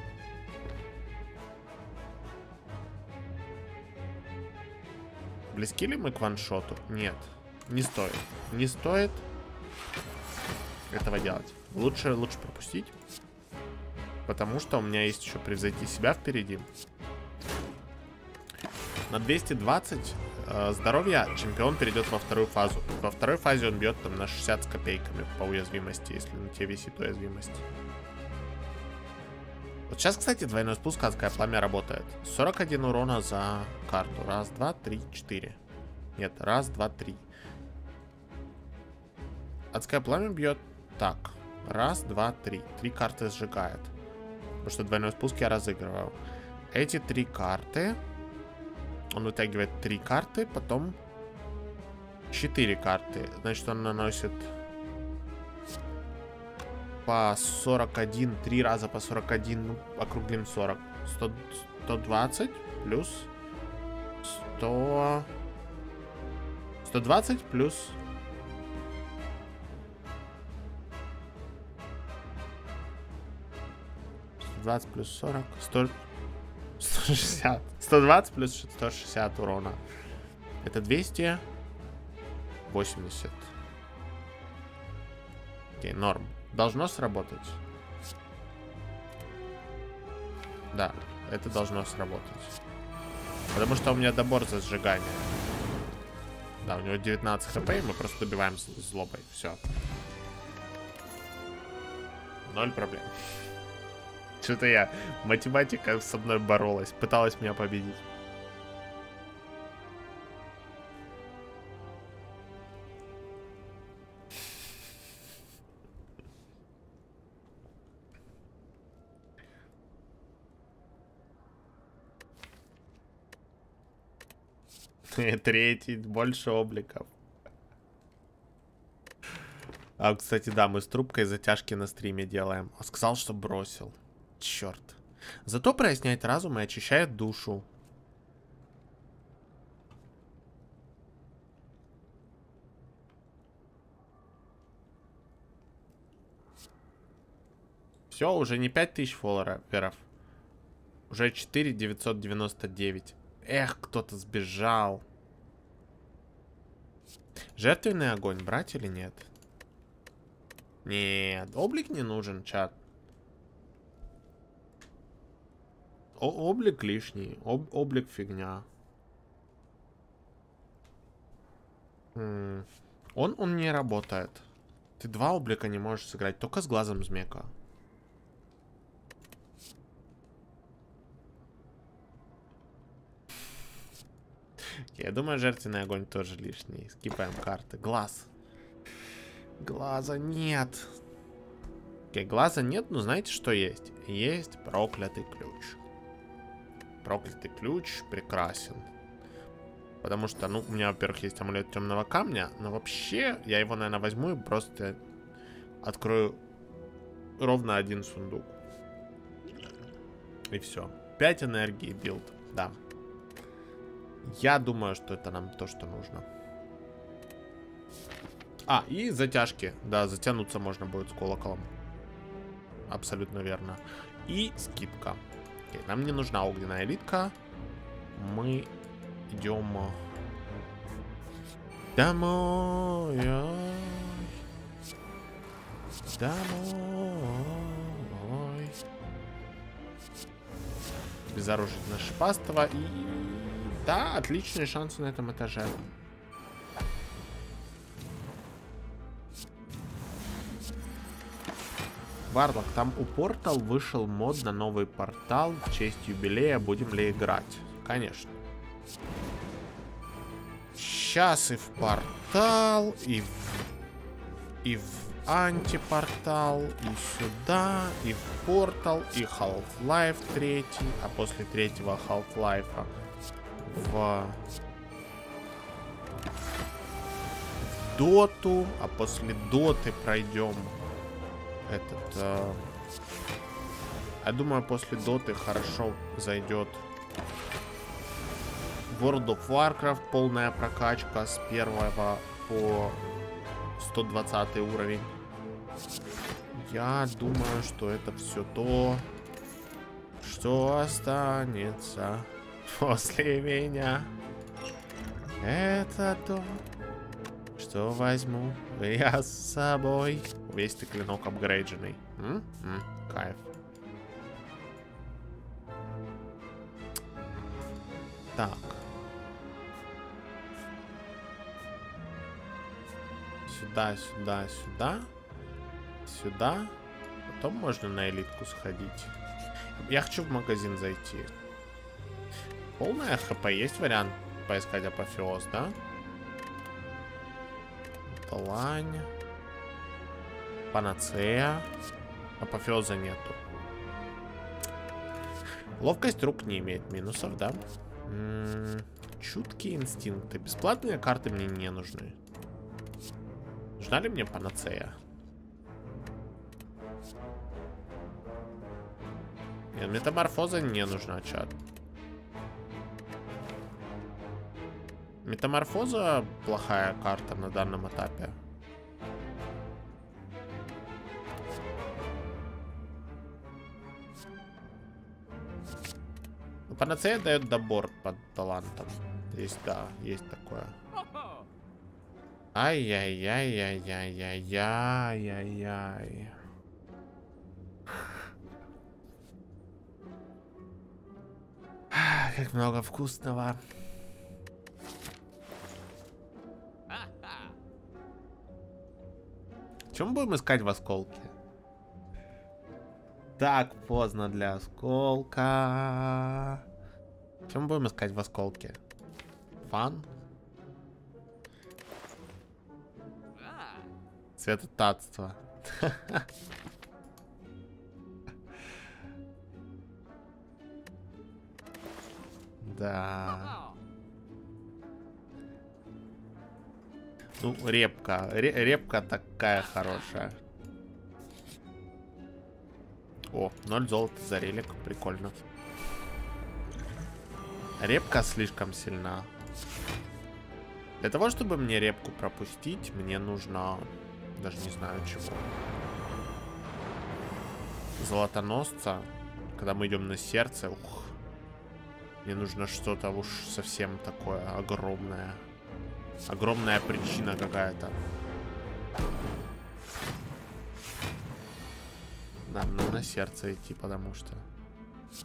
Близки ли мы к ваншоту? Нет. Не стоит. Не стоит этого делать. Лучше, лучше пропустить. Потому что у меня есть еще превзойти себя впереди. На двести двадцать э, здоровья чемпион перейдет во вторую фазу. Во второй фазе он бьет там на шестьдесят с копейками по уязвимости, если на тебе висит уязвимость. Вот сейчас, кстати, двойной спуск, адское пламя работает. сорок один урона за карту. Раз, два, три, четыре. Нет, раз, два, три. Адское пламя бьет так. Раз, два, три. Три карты сжигает. Потому что двойной спуск я разыгрываю. Эти три карты... Он вытягивает три карты, потом четыре карты. Значит, он наносит по сорок один, три раза по сорок один, ну, округлим сорок. сто, сто двадцать плюс сто... сто двадцать плюс... сто двадцать плюс сорок... сто... сто шестьдесят. сто двадцать плюс сто шестьдесят урона. Это двести восемьдесят. Окей, норм. Должно сработать. Да, это должно сработать. Потому что у меня добор за сжигание. Да, у него девятнадцать хп, и мы просто добиваем злобой. Все. Ноль проблем. Что-то я... Математика со мной боролась. Пыталась меня победить. Третий, больше обликов. А, кстати, да, мы с трубкой затяжки на стриме делаем. Он сказал, что бросил. Черт. Зато проясняет разум и очищает душу. Все, уже не пять тысяч фолловеров. Уже четыре тысячи девятьсот девяносто девять. Эх, кто-то сбежал. Жертвенный огонь брать или нет? Нет, облик не нужен, чат. О облик лишний, Об облик фигня. М, Он, он не работает. Ты два облика не можешь сыграть, только с глазом змейка. Я думаю, жертвенный огонь тоже лишний. Скипаем карты. Глаз. Глаза нет. Окей, глаза нет, но знаете, что есть? Есть проклятый ключ. Проклятый ключ прекрасен. Потому что, ну, у меня, во-первых, есть амулет темного камня, но вообще я его, наверное, возьму и просто открою ровно один сундук. И все. пять энергии билд, да. Я думаю, что это нам то, что нужно. А, и затяжки. Да, затянуться можно будет с колоколом. Абсолютно верно. И скидка. Окей, нам не нужна огненная элитка. Мы идем домой. Домой. Безоружить на шипастого. И да, отличные шансы на этом этаже. Варлок, там у Портал вышел мод на новый портал. В честь юбилея будем ли играть? Конечно. Сейчас и в портал, и в, и в антипортал, и сюда, и в портал, и Half-Life третий, а после третьего Half-Life в Доту, а после Доты пройдем этот... Э, я думаю, после Доты хорошо зайдет World of Warcraft, полная прокачка с первого по сто двадцатый уровень. Я думаю, что это все то, что останется после меня. Это то, что возьму я с собой. Весь ты клинок апгрейдженный. М? М, кайф. Так. Сюда, сюда, сюда. Сюда. Потом можно на элитку сходить. Я хочу в магазин зайти. Полная хп. Есть вариант поискать апофеоз, да? Талань. Панацея. Апофеоза нету. Ловкость рук не имеет минусов, да? М-м, чуткие инстинкты. Бесплатные карты мне не нужны. Нужна ли мне панацея? Нет, метаморфоза не нужна, чат. Метаморфоза плохая карта на данном этапе. Панацея дает добор под талантом. Есть, да, есть такое. Ай-яй-яй-яй-яй-яй-яй-яй. Как много вкусного. Чем будем искать в осколке? Так поздно для осколка. Чем будем искать в осколке? Фан? Цветотатство. Да. Ну, репка. Репка такая хорошая. О, ноль золота за релик. Прикольно. Репка слишком сильна. Для того, чтобы мне репку пропустить, мне нужно... Даже не знаю чего. Золотоносца. Когда мы идем на сердце, ух. Мне нужно что-то уж совсем такое огромное. Огромная причина какая-то. Нам надо на сердце идти, потому что...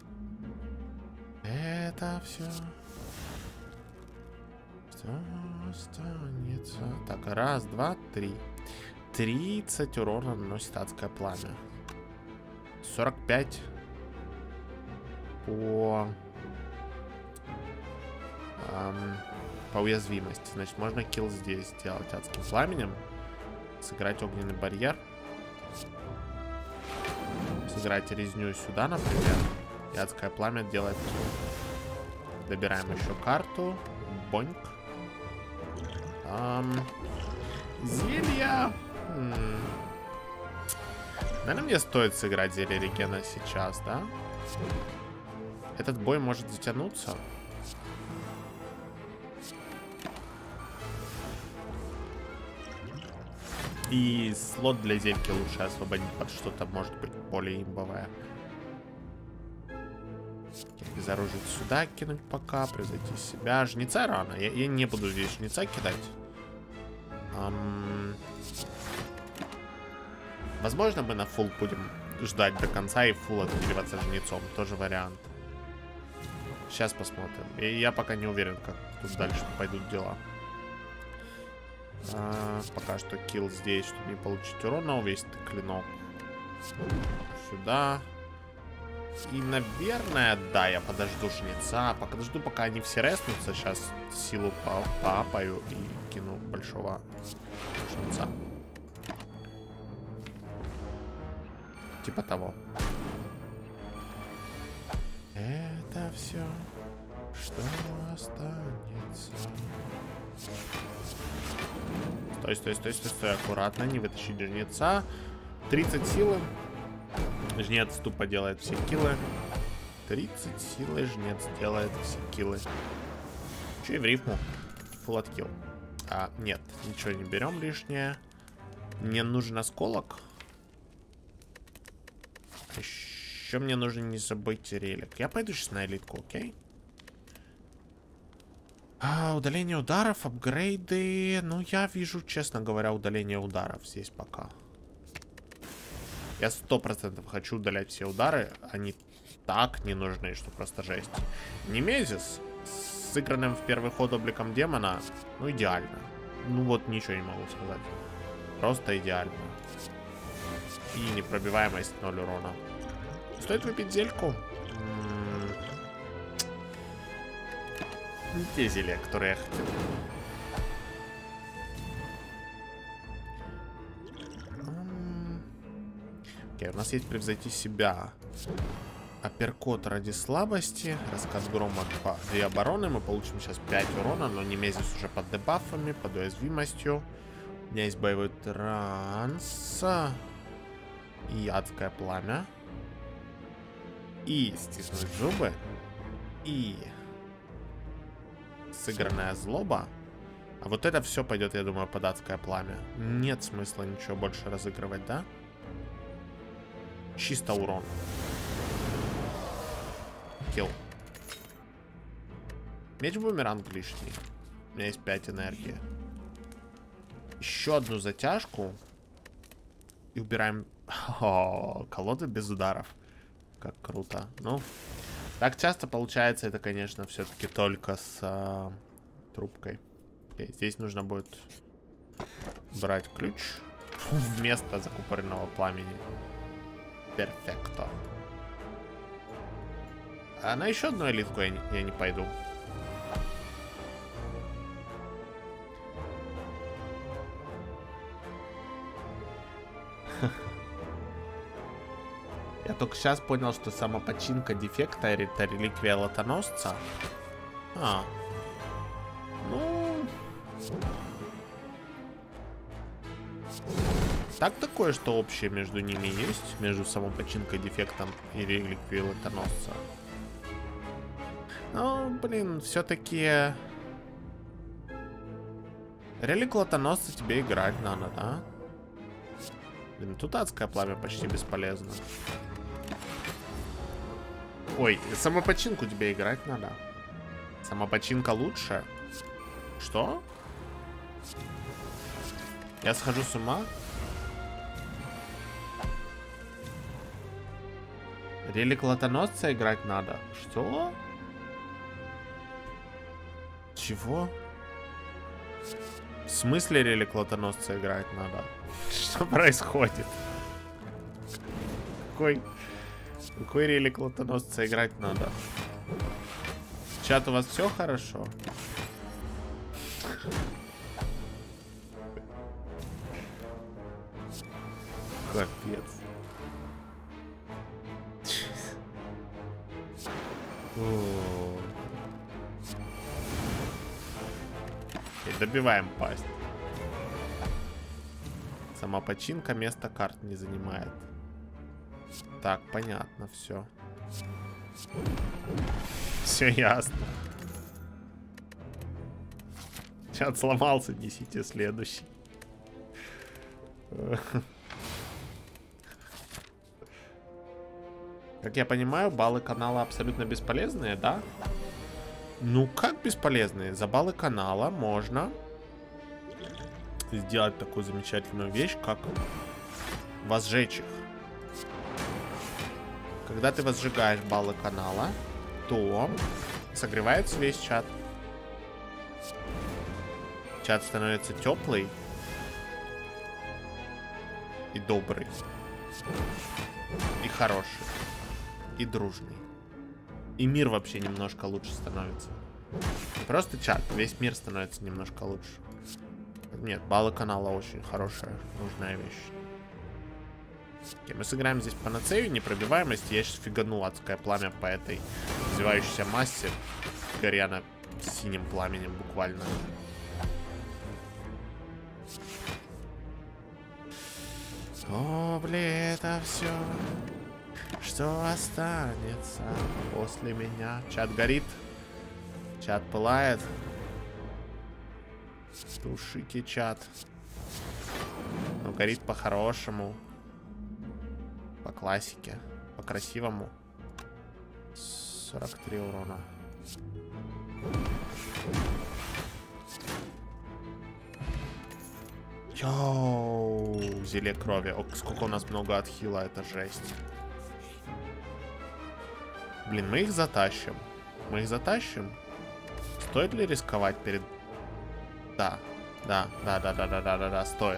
Это все... Что останется? Так, раз, два, три. тридцать урона наносит адское пламя. сорок пять по... Эм, по уязвимости. Значит, можно килл здесь сделать адским пламенем. Сыграть огненный барьер. Сыграть резню сюда, например. И адское пламя делает килл. Добираем еще карту. Боньк. Эм, зелья. М-м. Наверное, мне стоит сыграть зелье регена сейчас, да? Этот бой может затянуться. И слот для зельки лучше освободить под что-то, может быть, более имбовое. Безоружить сюда кинуть пока, превзойти себя. Жнеца рано. Я, я не буду здесь жнеца кидать. Ам... Возможно, мы на фул будем ждать до конца и фул отыгрываться жнецом. Тоже вариант. Сейчас посмотрим. И я пока не уверен, как тут дальше пойдут дела. А, пока что килл здесь, чтобы не получить урона. Увесит клинок сюда. И, наверное, да, я подожду жнеца. Подожду, пока они все резнутся. Сейчас силу поапаю и кину большого жнеца. Типа того. Это все, что останется. Стой, стой, стой, стой, стой. Аккуратно, не вытащить жнеца. тридцать силы. Жнец тупо делает все киллы. тридцать силы, жнец делает все киллы. Че и в рифму. Фулл откилл. А, нет, ничего не берем лишнее. Мне нужен осколок. Еще мне нужно не забыть релик. Я пойду сейчас на элитку, окей? А, удаление ударов, апгрейды. Ну, я вижу, честно говоря, удаление ударов здесь пока. Я сто процентов хочу удалять все удары. Они так не нужны, что просто жесть. Немезис с сыгранным в первый ход обликом демона, ну, идеально. Ну, вот ничего не могу сказать. Просто идеально. И непробиваемость ноль урона. Стоит выпить зельку? Не те зелья, которые я хотел. Окей, у нас есть превзойти себя. Апперкот ради слабости. Рассказ грома две обороны. Мы получим сейчас пять урона, но Немезис уже под дебафами, под уязвимостью. У меня есть боевой транс. И адское пламя. И стиснуть зубы. И сыгранная злоба. А вот это все пойдет, я думаю, под адское пламя. Нет смысла ничего больше разыгрывать, да? Чисто урон. Килл. Меч-бумеранг лишний. У меня есть пять энергии. Еще одну затяжку. И убираем... О, колода без ударов. Как круто. Ну, так часто получается это, конечно, все-таки только с а, трубкой. Окей, здесь нужно будет брать ключ вместо закупоренного пламени. Перфекто. А на еще одну элитку я не, я не пойду. Я только сейчас понял, что самопочинка дефекта это реликвия лотоносца. А. Ну. Так такое, что общее между ними есть. Между самопочинкой дефектом и реликвией лотоносца. Ну, блин, все-таки... Релик лотоносца тебе играть надо, да? Блин, тут адское пламя почти бесполезно. Ой, самопочинку тебе играть надо. Самопочинка лучше? Что? Я схожу с ума? Релик лотоносца играть надо? Что? Чего? В смысле релик лотоносца играть надо? Что происходит? Какой... Какой релик лотоносца играть надо? Чат, у вас все хорошо? Капец. И добиваем пасть. Сама починка места карт не занимает. Так, понятно, все. Все ясно. Чат сломался, несите следующий. Как я понимаю, баллы канала абсолютно бесполезные, да? Ну, как бесполезные? За баллы канала можно сделать такую замечательную вещь, как возжечь их. Когда ты возжигаешь баллы канала, то согревается весь чат. Чат становится теплый и добрый, и хороший, и дружный. И мир вообще немножко лучше становится. Не просто чат, весь мир становится немножко лучше. Нет, баллы канала очень хорошая, нужная вещь. Окей, мы сыграем здесь панацею, непробиваемость. Я сейчас фигану адское пламя по этой развивающейся массе, горя на синим пламенем буквально. О, блин, это все, что останется после меня. Чат горит, чат пылает. Тушите чат. Ну, горит по-хорошему. По классике. По-красивому. сорок три урона. Йоу, зелье крови. О, сколько у нас много отхила, это жесть. Блин, мы их затащим. Мы их затащим. Стоит ли рисковать перед... Да, да, да, да, да, да, да, да, да, стоит.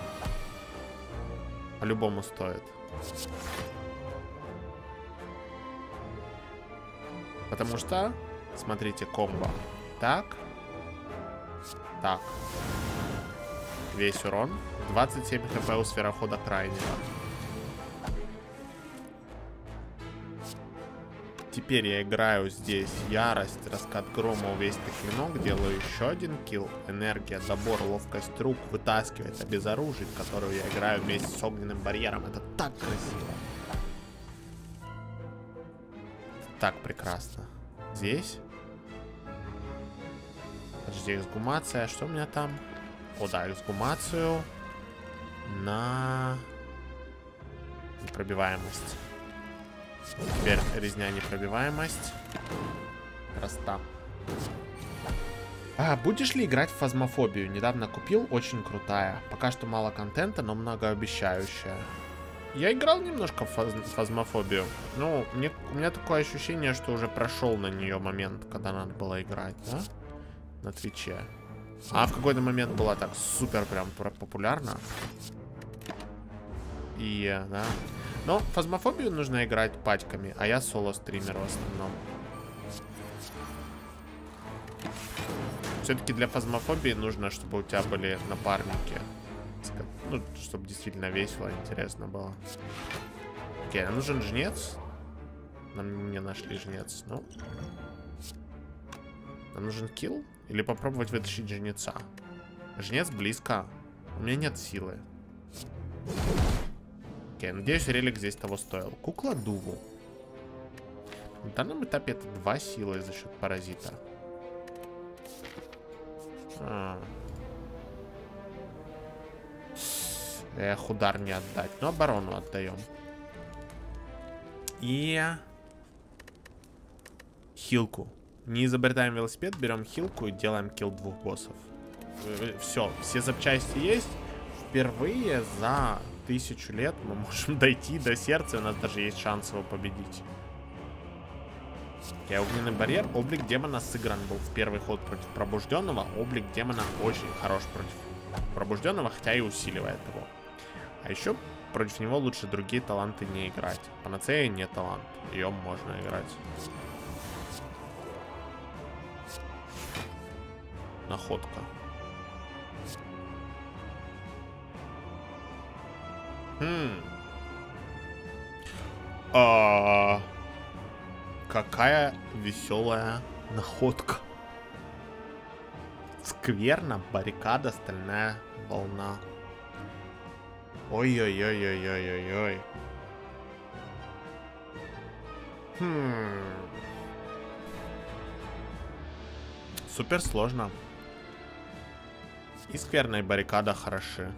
По-любому стоит. Потому что, смотрите, комбо. Так. Так. Весь урон. двадцать семь хп у сферохода крайнего. Теперь я играю здесь ярость, раскат грома, увесистый клинок, делаю еще один килл. Энергия, забор, ловкость рук, вытаскивает, обезоружить, которую я играю вместе с огненным барьером. Это так красиво. Так прекрасно. Здесь. Подожди, эксгумация. Что у меня там? О, да, эксгумацию на непробиваемость. Теперь резня непробиваемость. Проста. А, будешь ли играть в фазмофобию? Недавно купил, очень крутая. Пока что мало контента, но многообещающая. Я играл немножко в фаз фазмофобию. Ну, мне, у меня такое ощущение, что уже прошел на нее момент, когда надо было играть, да? На Твиче. А в какой-то момент была так супер прям популярна. И, да. Но фазмофобию нужно играть пачками, а я соло-стример в основном. Все-таки для фазмофобии нужно, чтобы у тебя были напарники. Ну, чтобы действительно весело, интересно было. Окей, нам нужен жнец. Нам не нашли жнец, ну. Нам нужен килл? Или попробовать вытащить жнеца? Жнец близко. У меня нет силы. Окей, надеюсь, релик здесь того стоил. Кукла Дуву. На данном этапе это два силы за счет паразита. А. Эх, удар не отдать. Но оборону отдаем. И... хилку. Не изобретаем велосипед, берем хилку и делаем килл двух боссов. Все, все запчасти есть. Впервые за тысячу лет мы можем дойти до сердца. У нас даже есть шанс его победить. Окей, огненный барьер. Облик демона сыгран был в первый ход против пробужденного. Облик демона очень хорош против пробужденного, хотя и усиливает его. А еще против него лучше другие таланты не играть. Панацея не талант. Ее можно играть. Находка. Хм. А... Какая веселая находка. Скверно, баррикада, стальная волна. Ой-ой-ой-ой-ой-ой-ой. Хм. Супер сложно. И скверная баррикада хороши.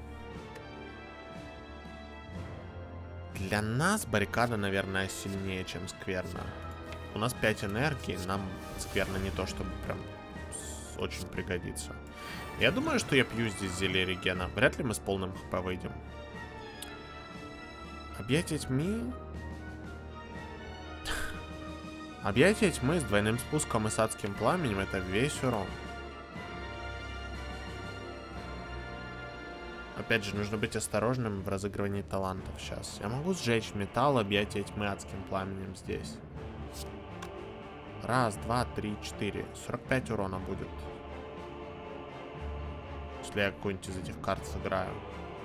Для нас баррикада, наверное, сильнее, чем скверна. У нас пять энергии, нам скверно не то, чтобы прям очень пригодится. Я думаю, что я пью здесь зелье регена. Вряд ли мы с полным хп выйдем. Объятие тьмы. Объятие тьмы с двойным спуском и с адским пламенем — это весь урон. Опять же, нужно быть осторожным в разыгрывании талантов сейчас. Я могу сжечь металл, объятие тьмы адским пламенем здесь. Раз, два, три, четыре. сорок пять урона будет. Если я какую-нибудь из этих карт сыграю.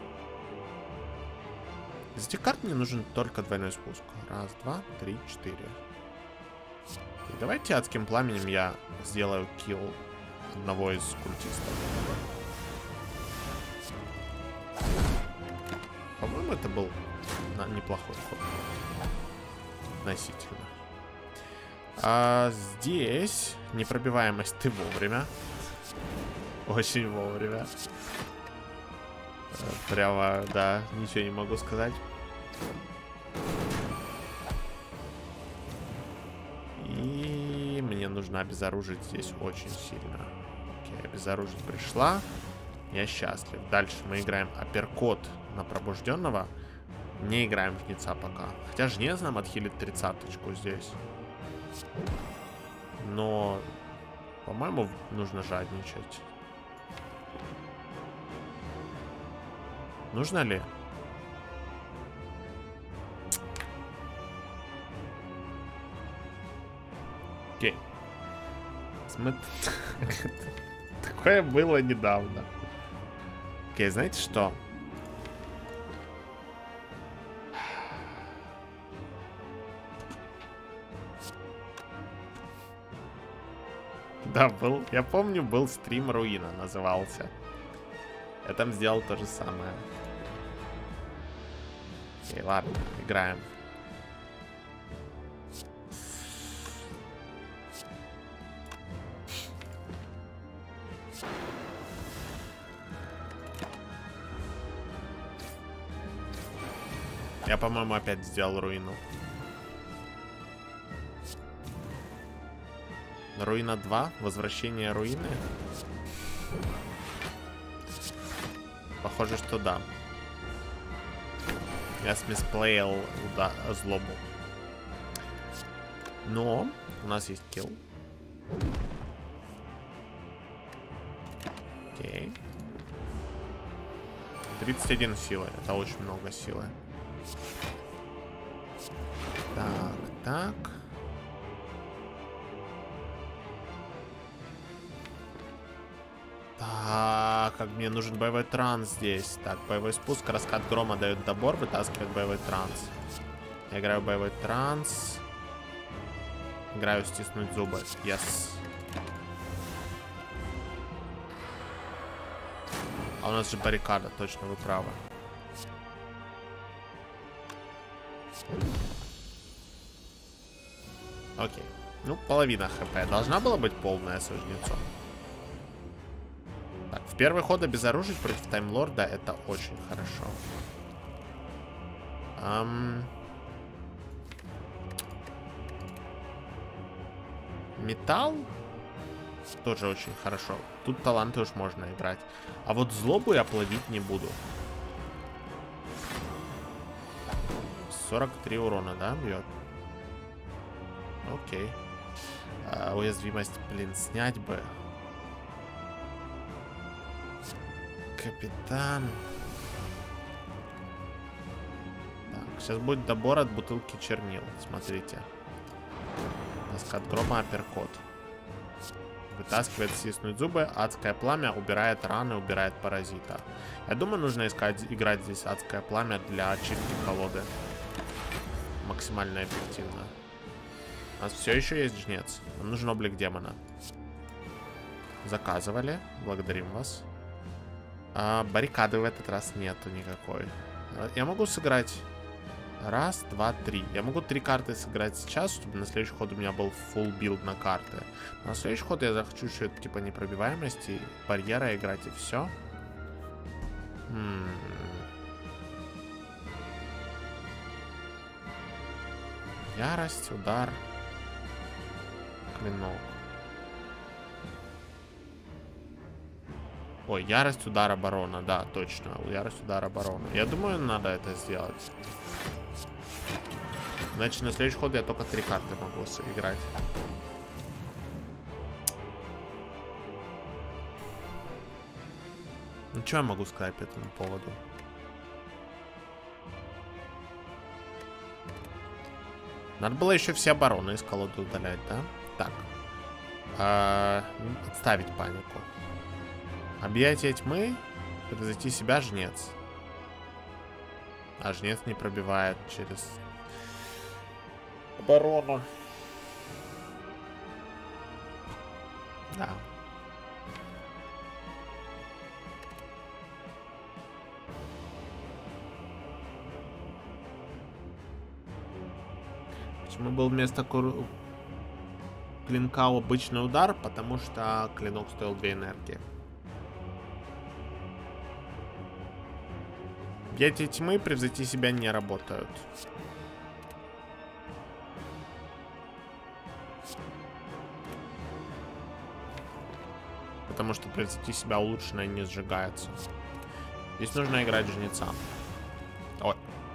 Из этих карт мне нужен только двойной спуск. Раз, два, три, четыре. И давайте адским пламенем я сделаю килл одного из культистов. По-моему, это был неплохой ход. Относительно. А здесь непробиваемость ты вовремя. Очень вовремя. Прямо, да, ничего не могу сказать. И мне нужно обезоружить здесь очень сильно. Окей, обезоружить пришла. Я счастлив. Дальше мы играем апперкот на пробужденного. Не играем жнеца пока. Хотя жнец нам отхилит тридцаточку здесь. Но, по-моему, нужно жадничать. Нужно ли? Окей. Смотри. Такое было недавно. Окей, знаете что? Да, был. Я помню, был стрим Руина, назывался. Я там сделал то же самое. Окей, ладно, играем. Я, по-моему, опять сделал руину. Руина два. Возвращение руины. Похоже, что да. Я смисплеил да, злобу. Но у нас есть килл. Окей. тридцать один силы. Это очень много силы. Так, так. Так, как мне нужен боевой транс здесь. Так, боевой спуск, раскат грома дает добор, вытаскивает боевой транс. Я играю боевой транс. Играю стиснуть зубы. Yes. А у нас же баррикада, точно, вы правы. Окей. Ну, половина хп. Должна была быть полная с жнецом. Так, в первый ход обезоружить против таймлорда — это очень хорошо. Ам... Металл тоже очень хорошо. Тут таланты уж можно играть. А вот злобу я плавить не буду. сорок три урона, да, бьет? Окей. А, уязвимость, блин, снять бы. Капитан. Так, сейчас будет добор от бутылки чернил. Смотрите. Маскат грома, апперкот. Вытаскивает, стиснуть зубы. Адское пламя убирает раны, убирает паразита. Я думаю, нужно искать, играть здесь адское пламя для очистки колоды. Максимально эффективно. У нас все еще есть жнец. Нам нужен облик демона. Заказывали. Благодарим вас. А, баррикады в этот раз нету никакой. Я могу сыграть... Раз, два, три. Я могу три карты сыграть сейчас, чтобы на следующий ход у меня был full билд на карты. На следующий ход я захочу еще типа непробиваемости, барьера играть и все. М-м. Ярость, удар, клинок. Ой, ярость, удар, оборона. Да, точно. Ярость, удар, оборона. Я думаю, надо это сделать. Значит, на следующий ход я только три карты могу сыграть. Ну, что я могу сказать по этому поводу? Надо было еще все обороны из колоды удалять, да? Так. А, отставить панику. Объятие тьмы. Превзойти себя, жнец. А жнец не пробивает через... оборону. Да. Почему был вместо кур... клинка обычный удар? Потому что клинок стоил две энергии. Объятия тьмы, превзойти себя не работают. Потому что превзойти себя улучшенное не сжигается. Здесь нужно играть жнеца. Ой.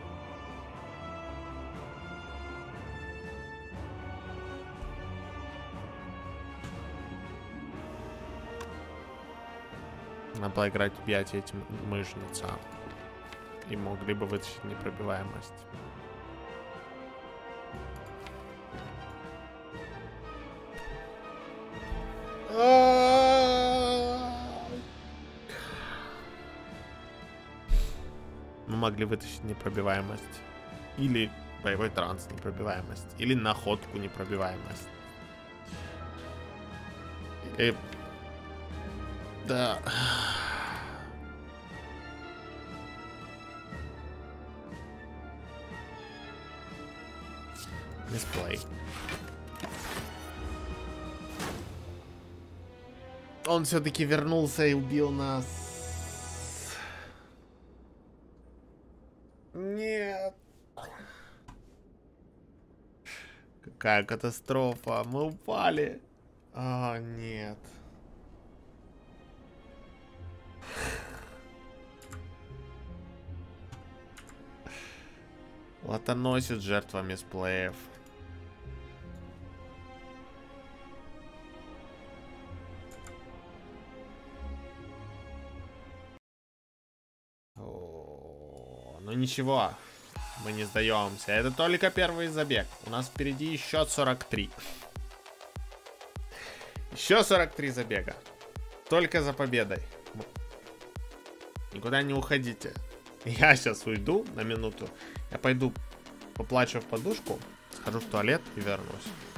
Надо было играть объятие тьмы жнеца. И могли бы вытащить непробиваемость. Мы могли вытащить непробиваемость. Или боевой транс непробиваемость. Или находку непробиваемость. И... Да. Мисплей. Он все-таки вернулся и убил нас. Нет. Какая катастрофа. Мы упали. А, нет. Латоносит жертва мисплеев. Ну ничего, мы не сдаемся. Это только первый забег. У нас впереди еще сорок три. Еще сорок три забега. Только за победой. Никуда не уходите. Я сейчас уйду на минуту. Я пойду поплачу в подушку, схожу в туалет и вернусь.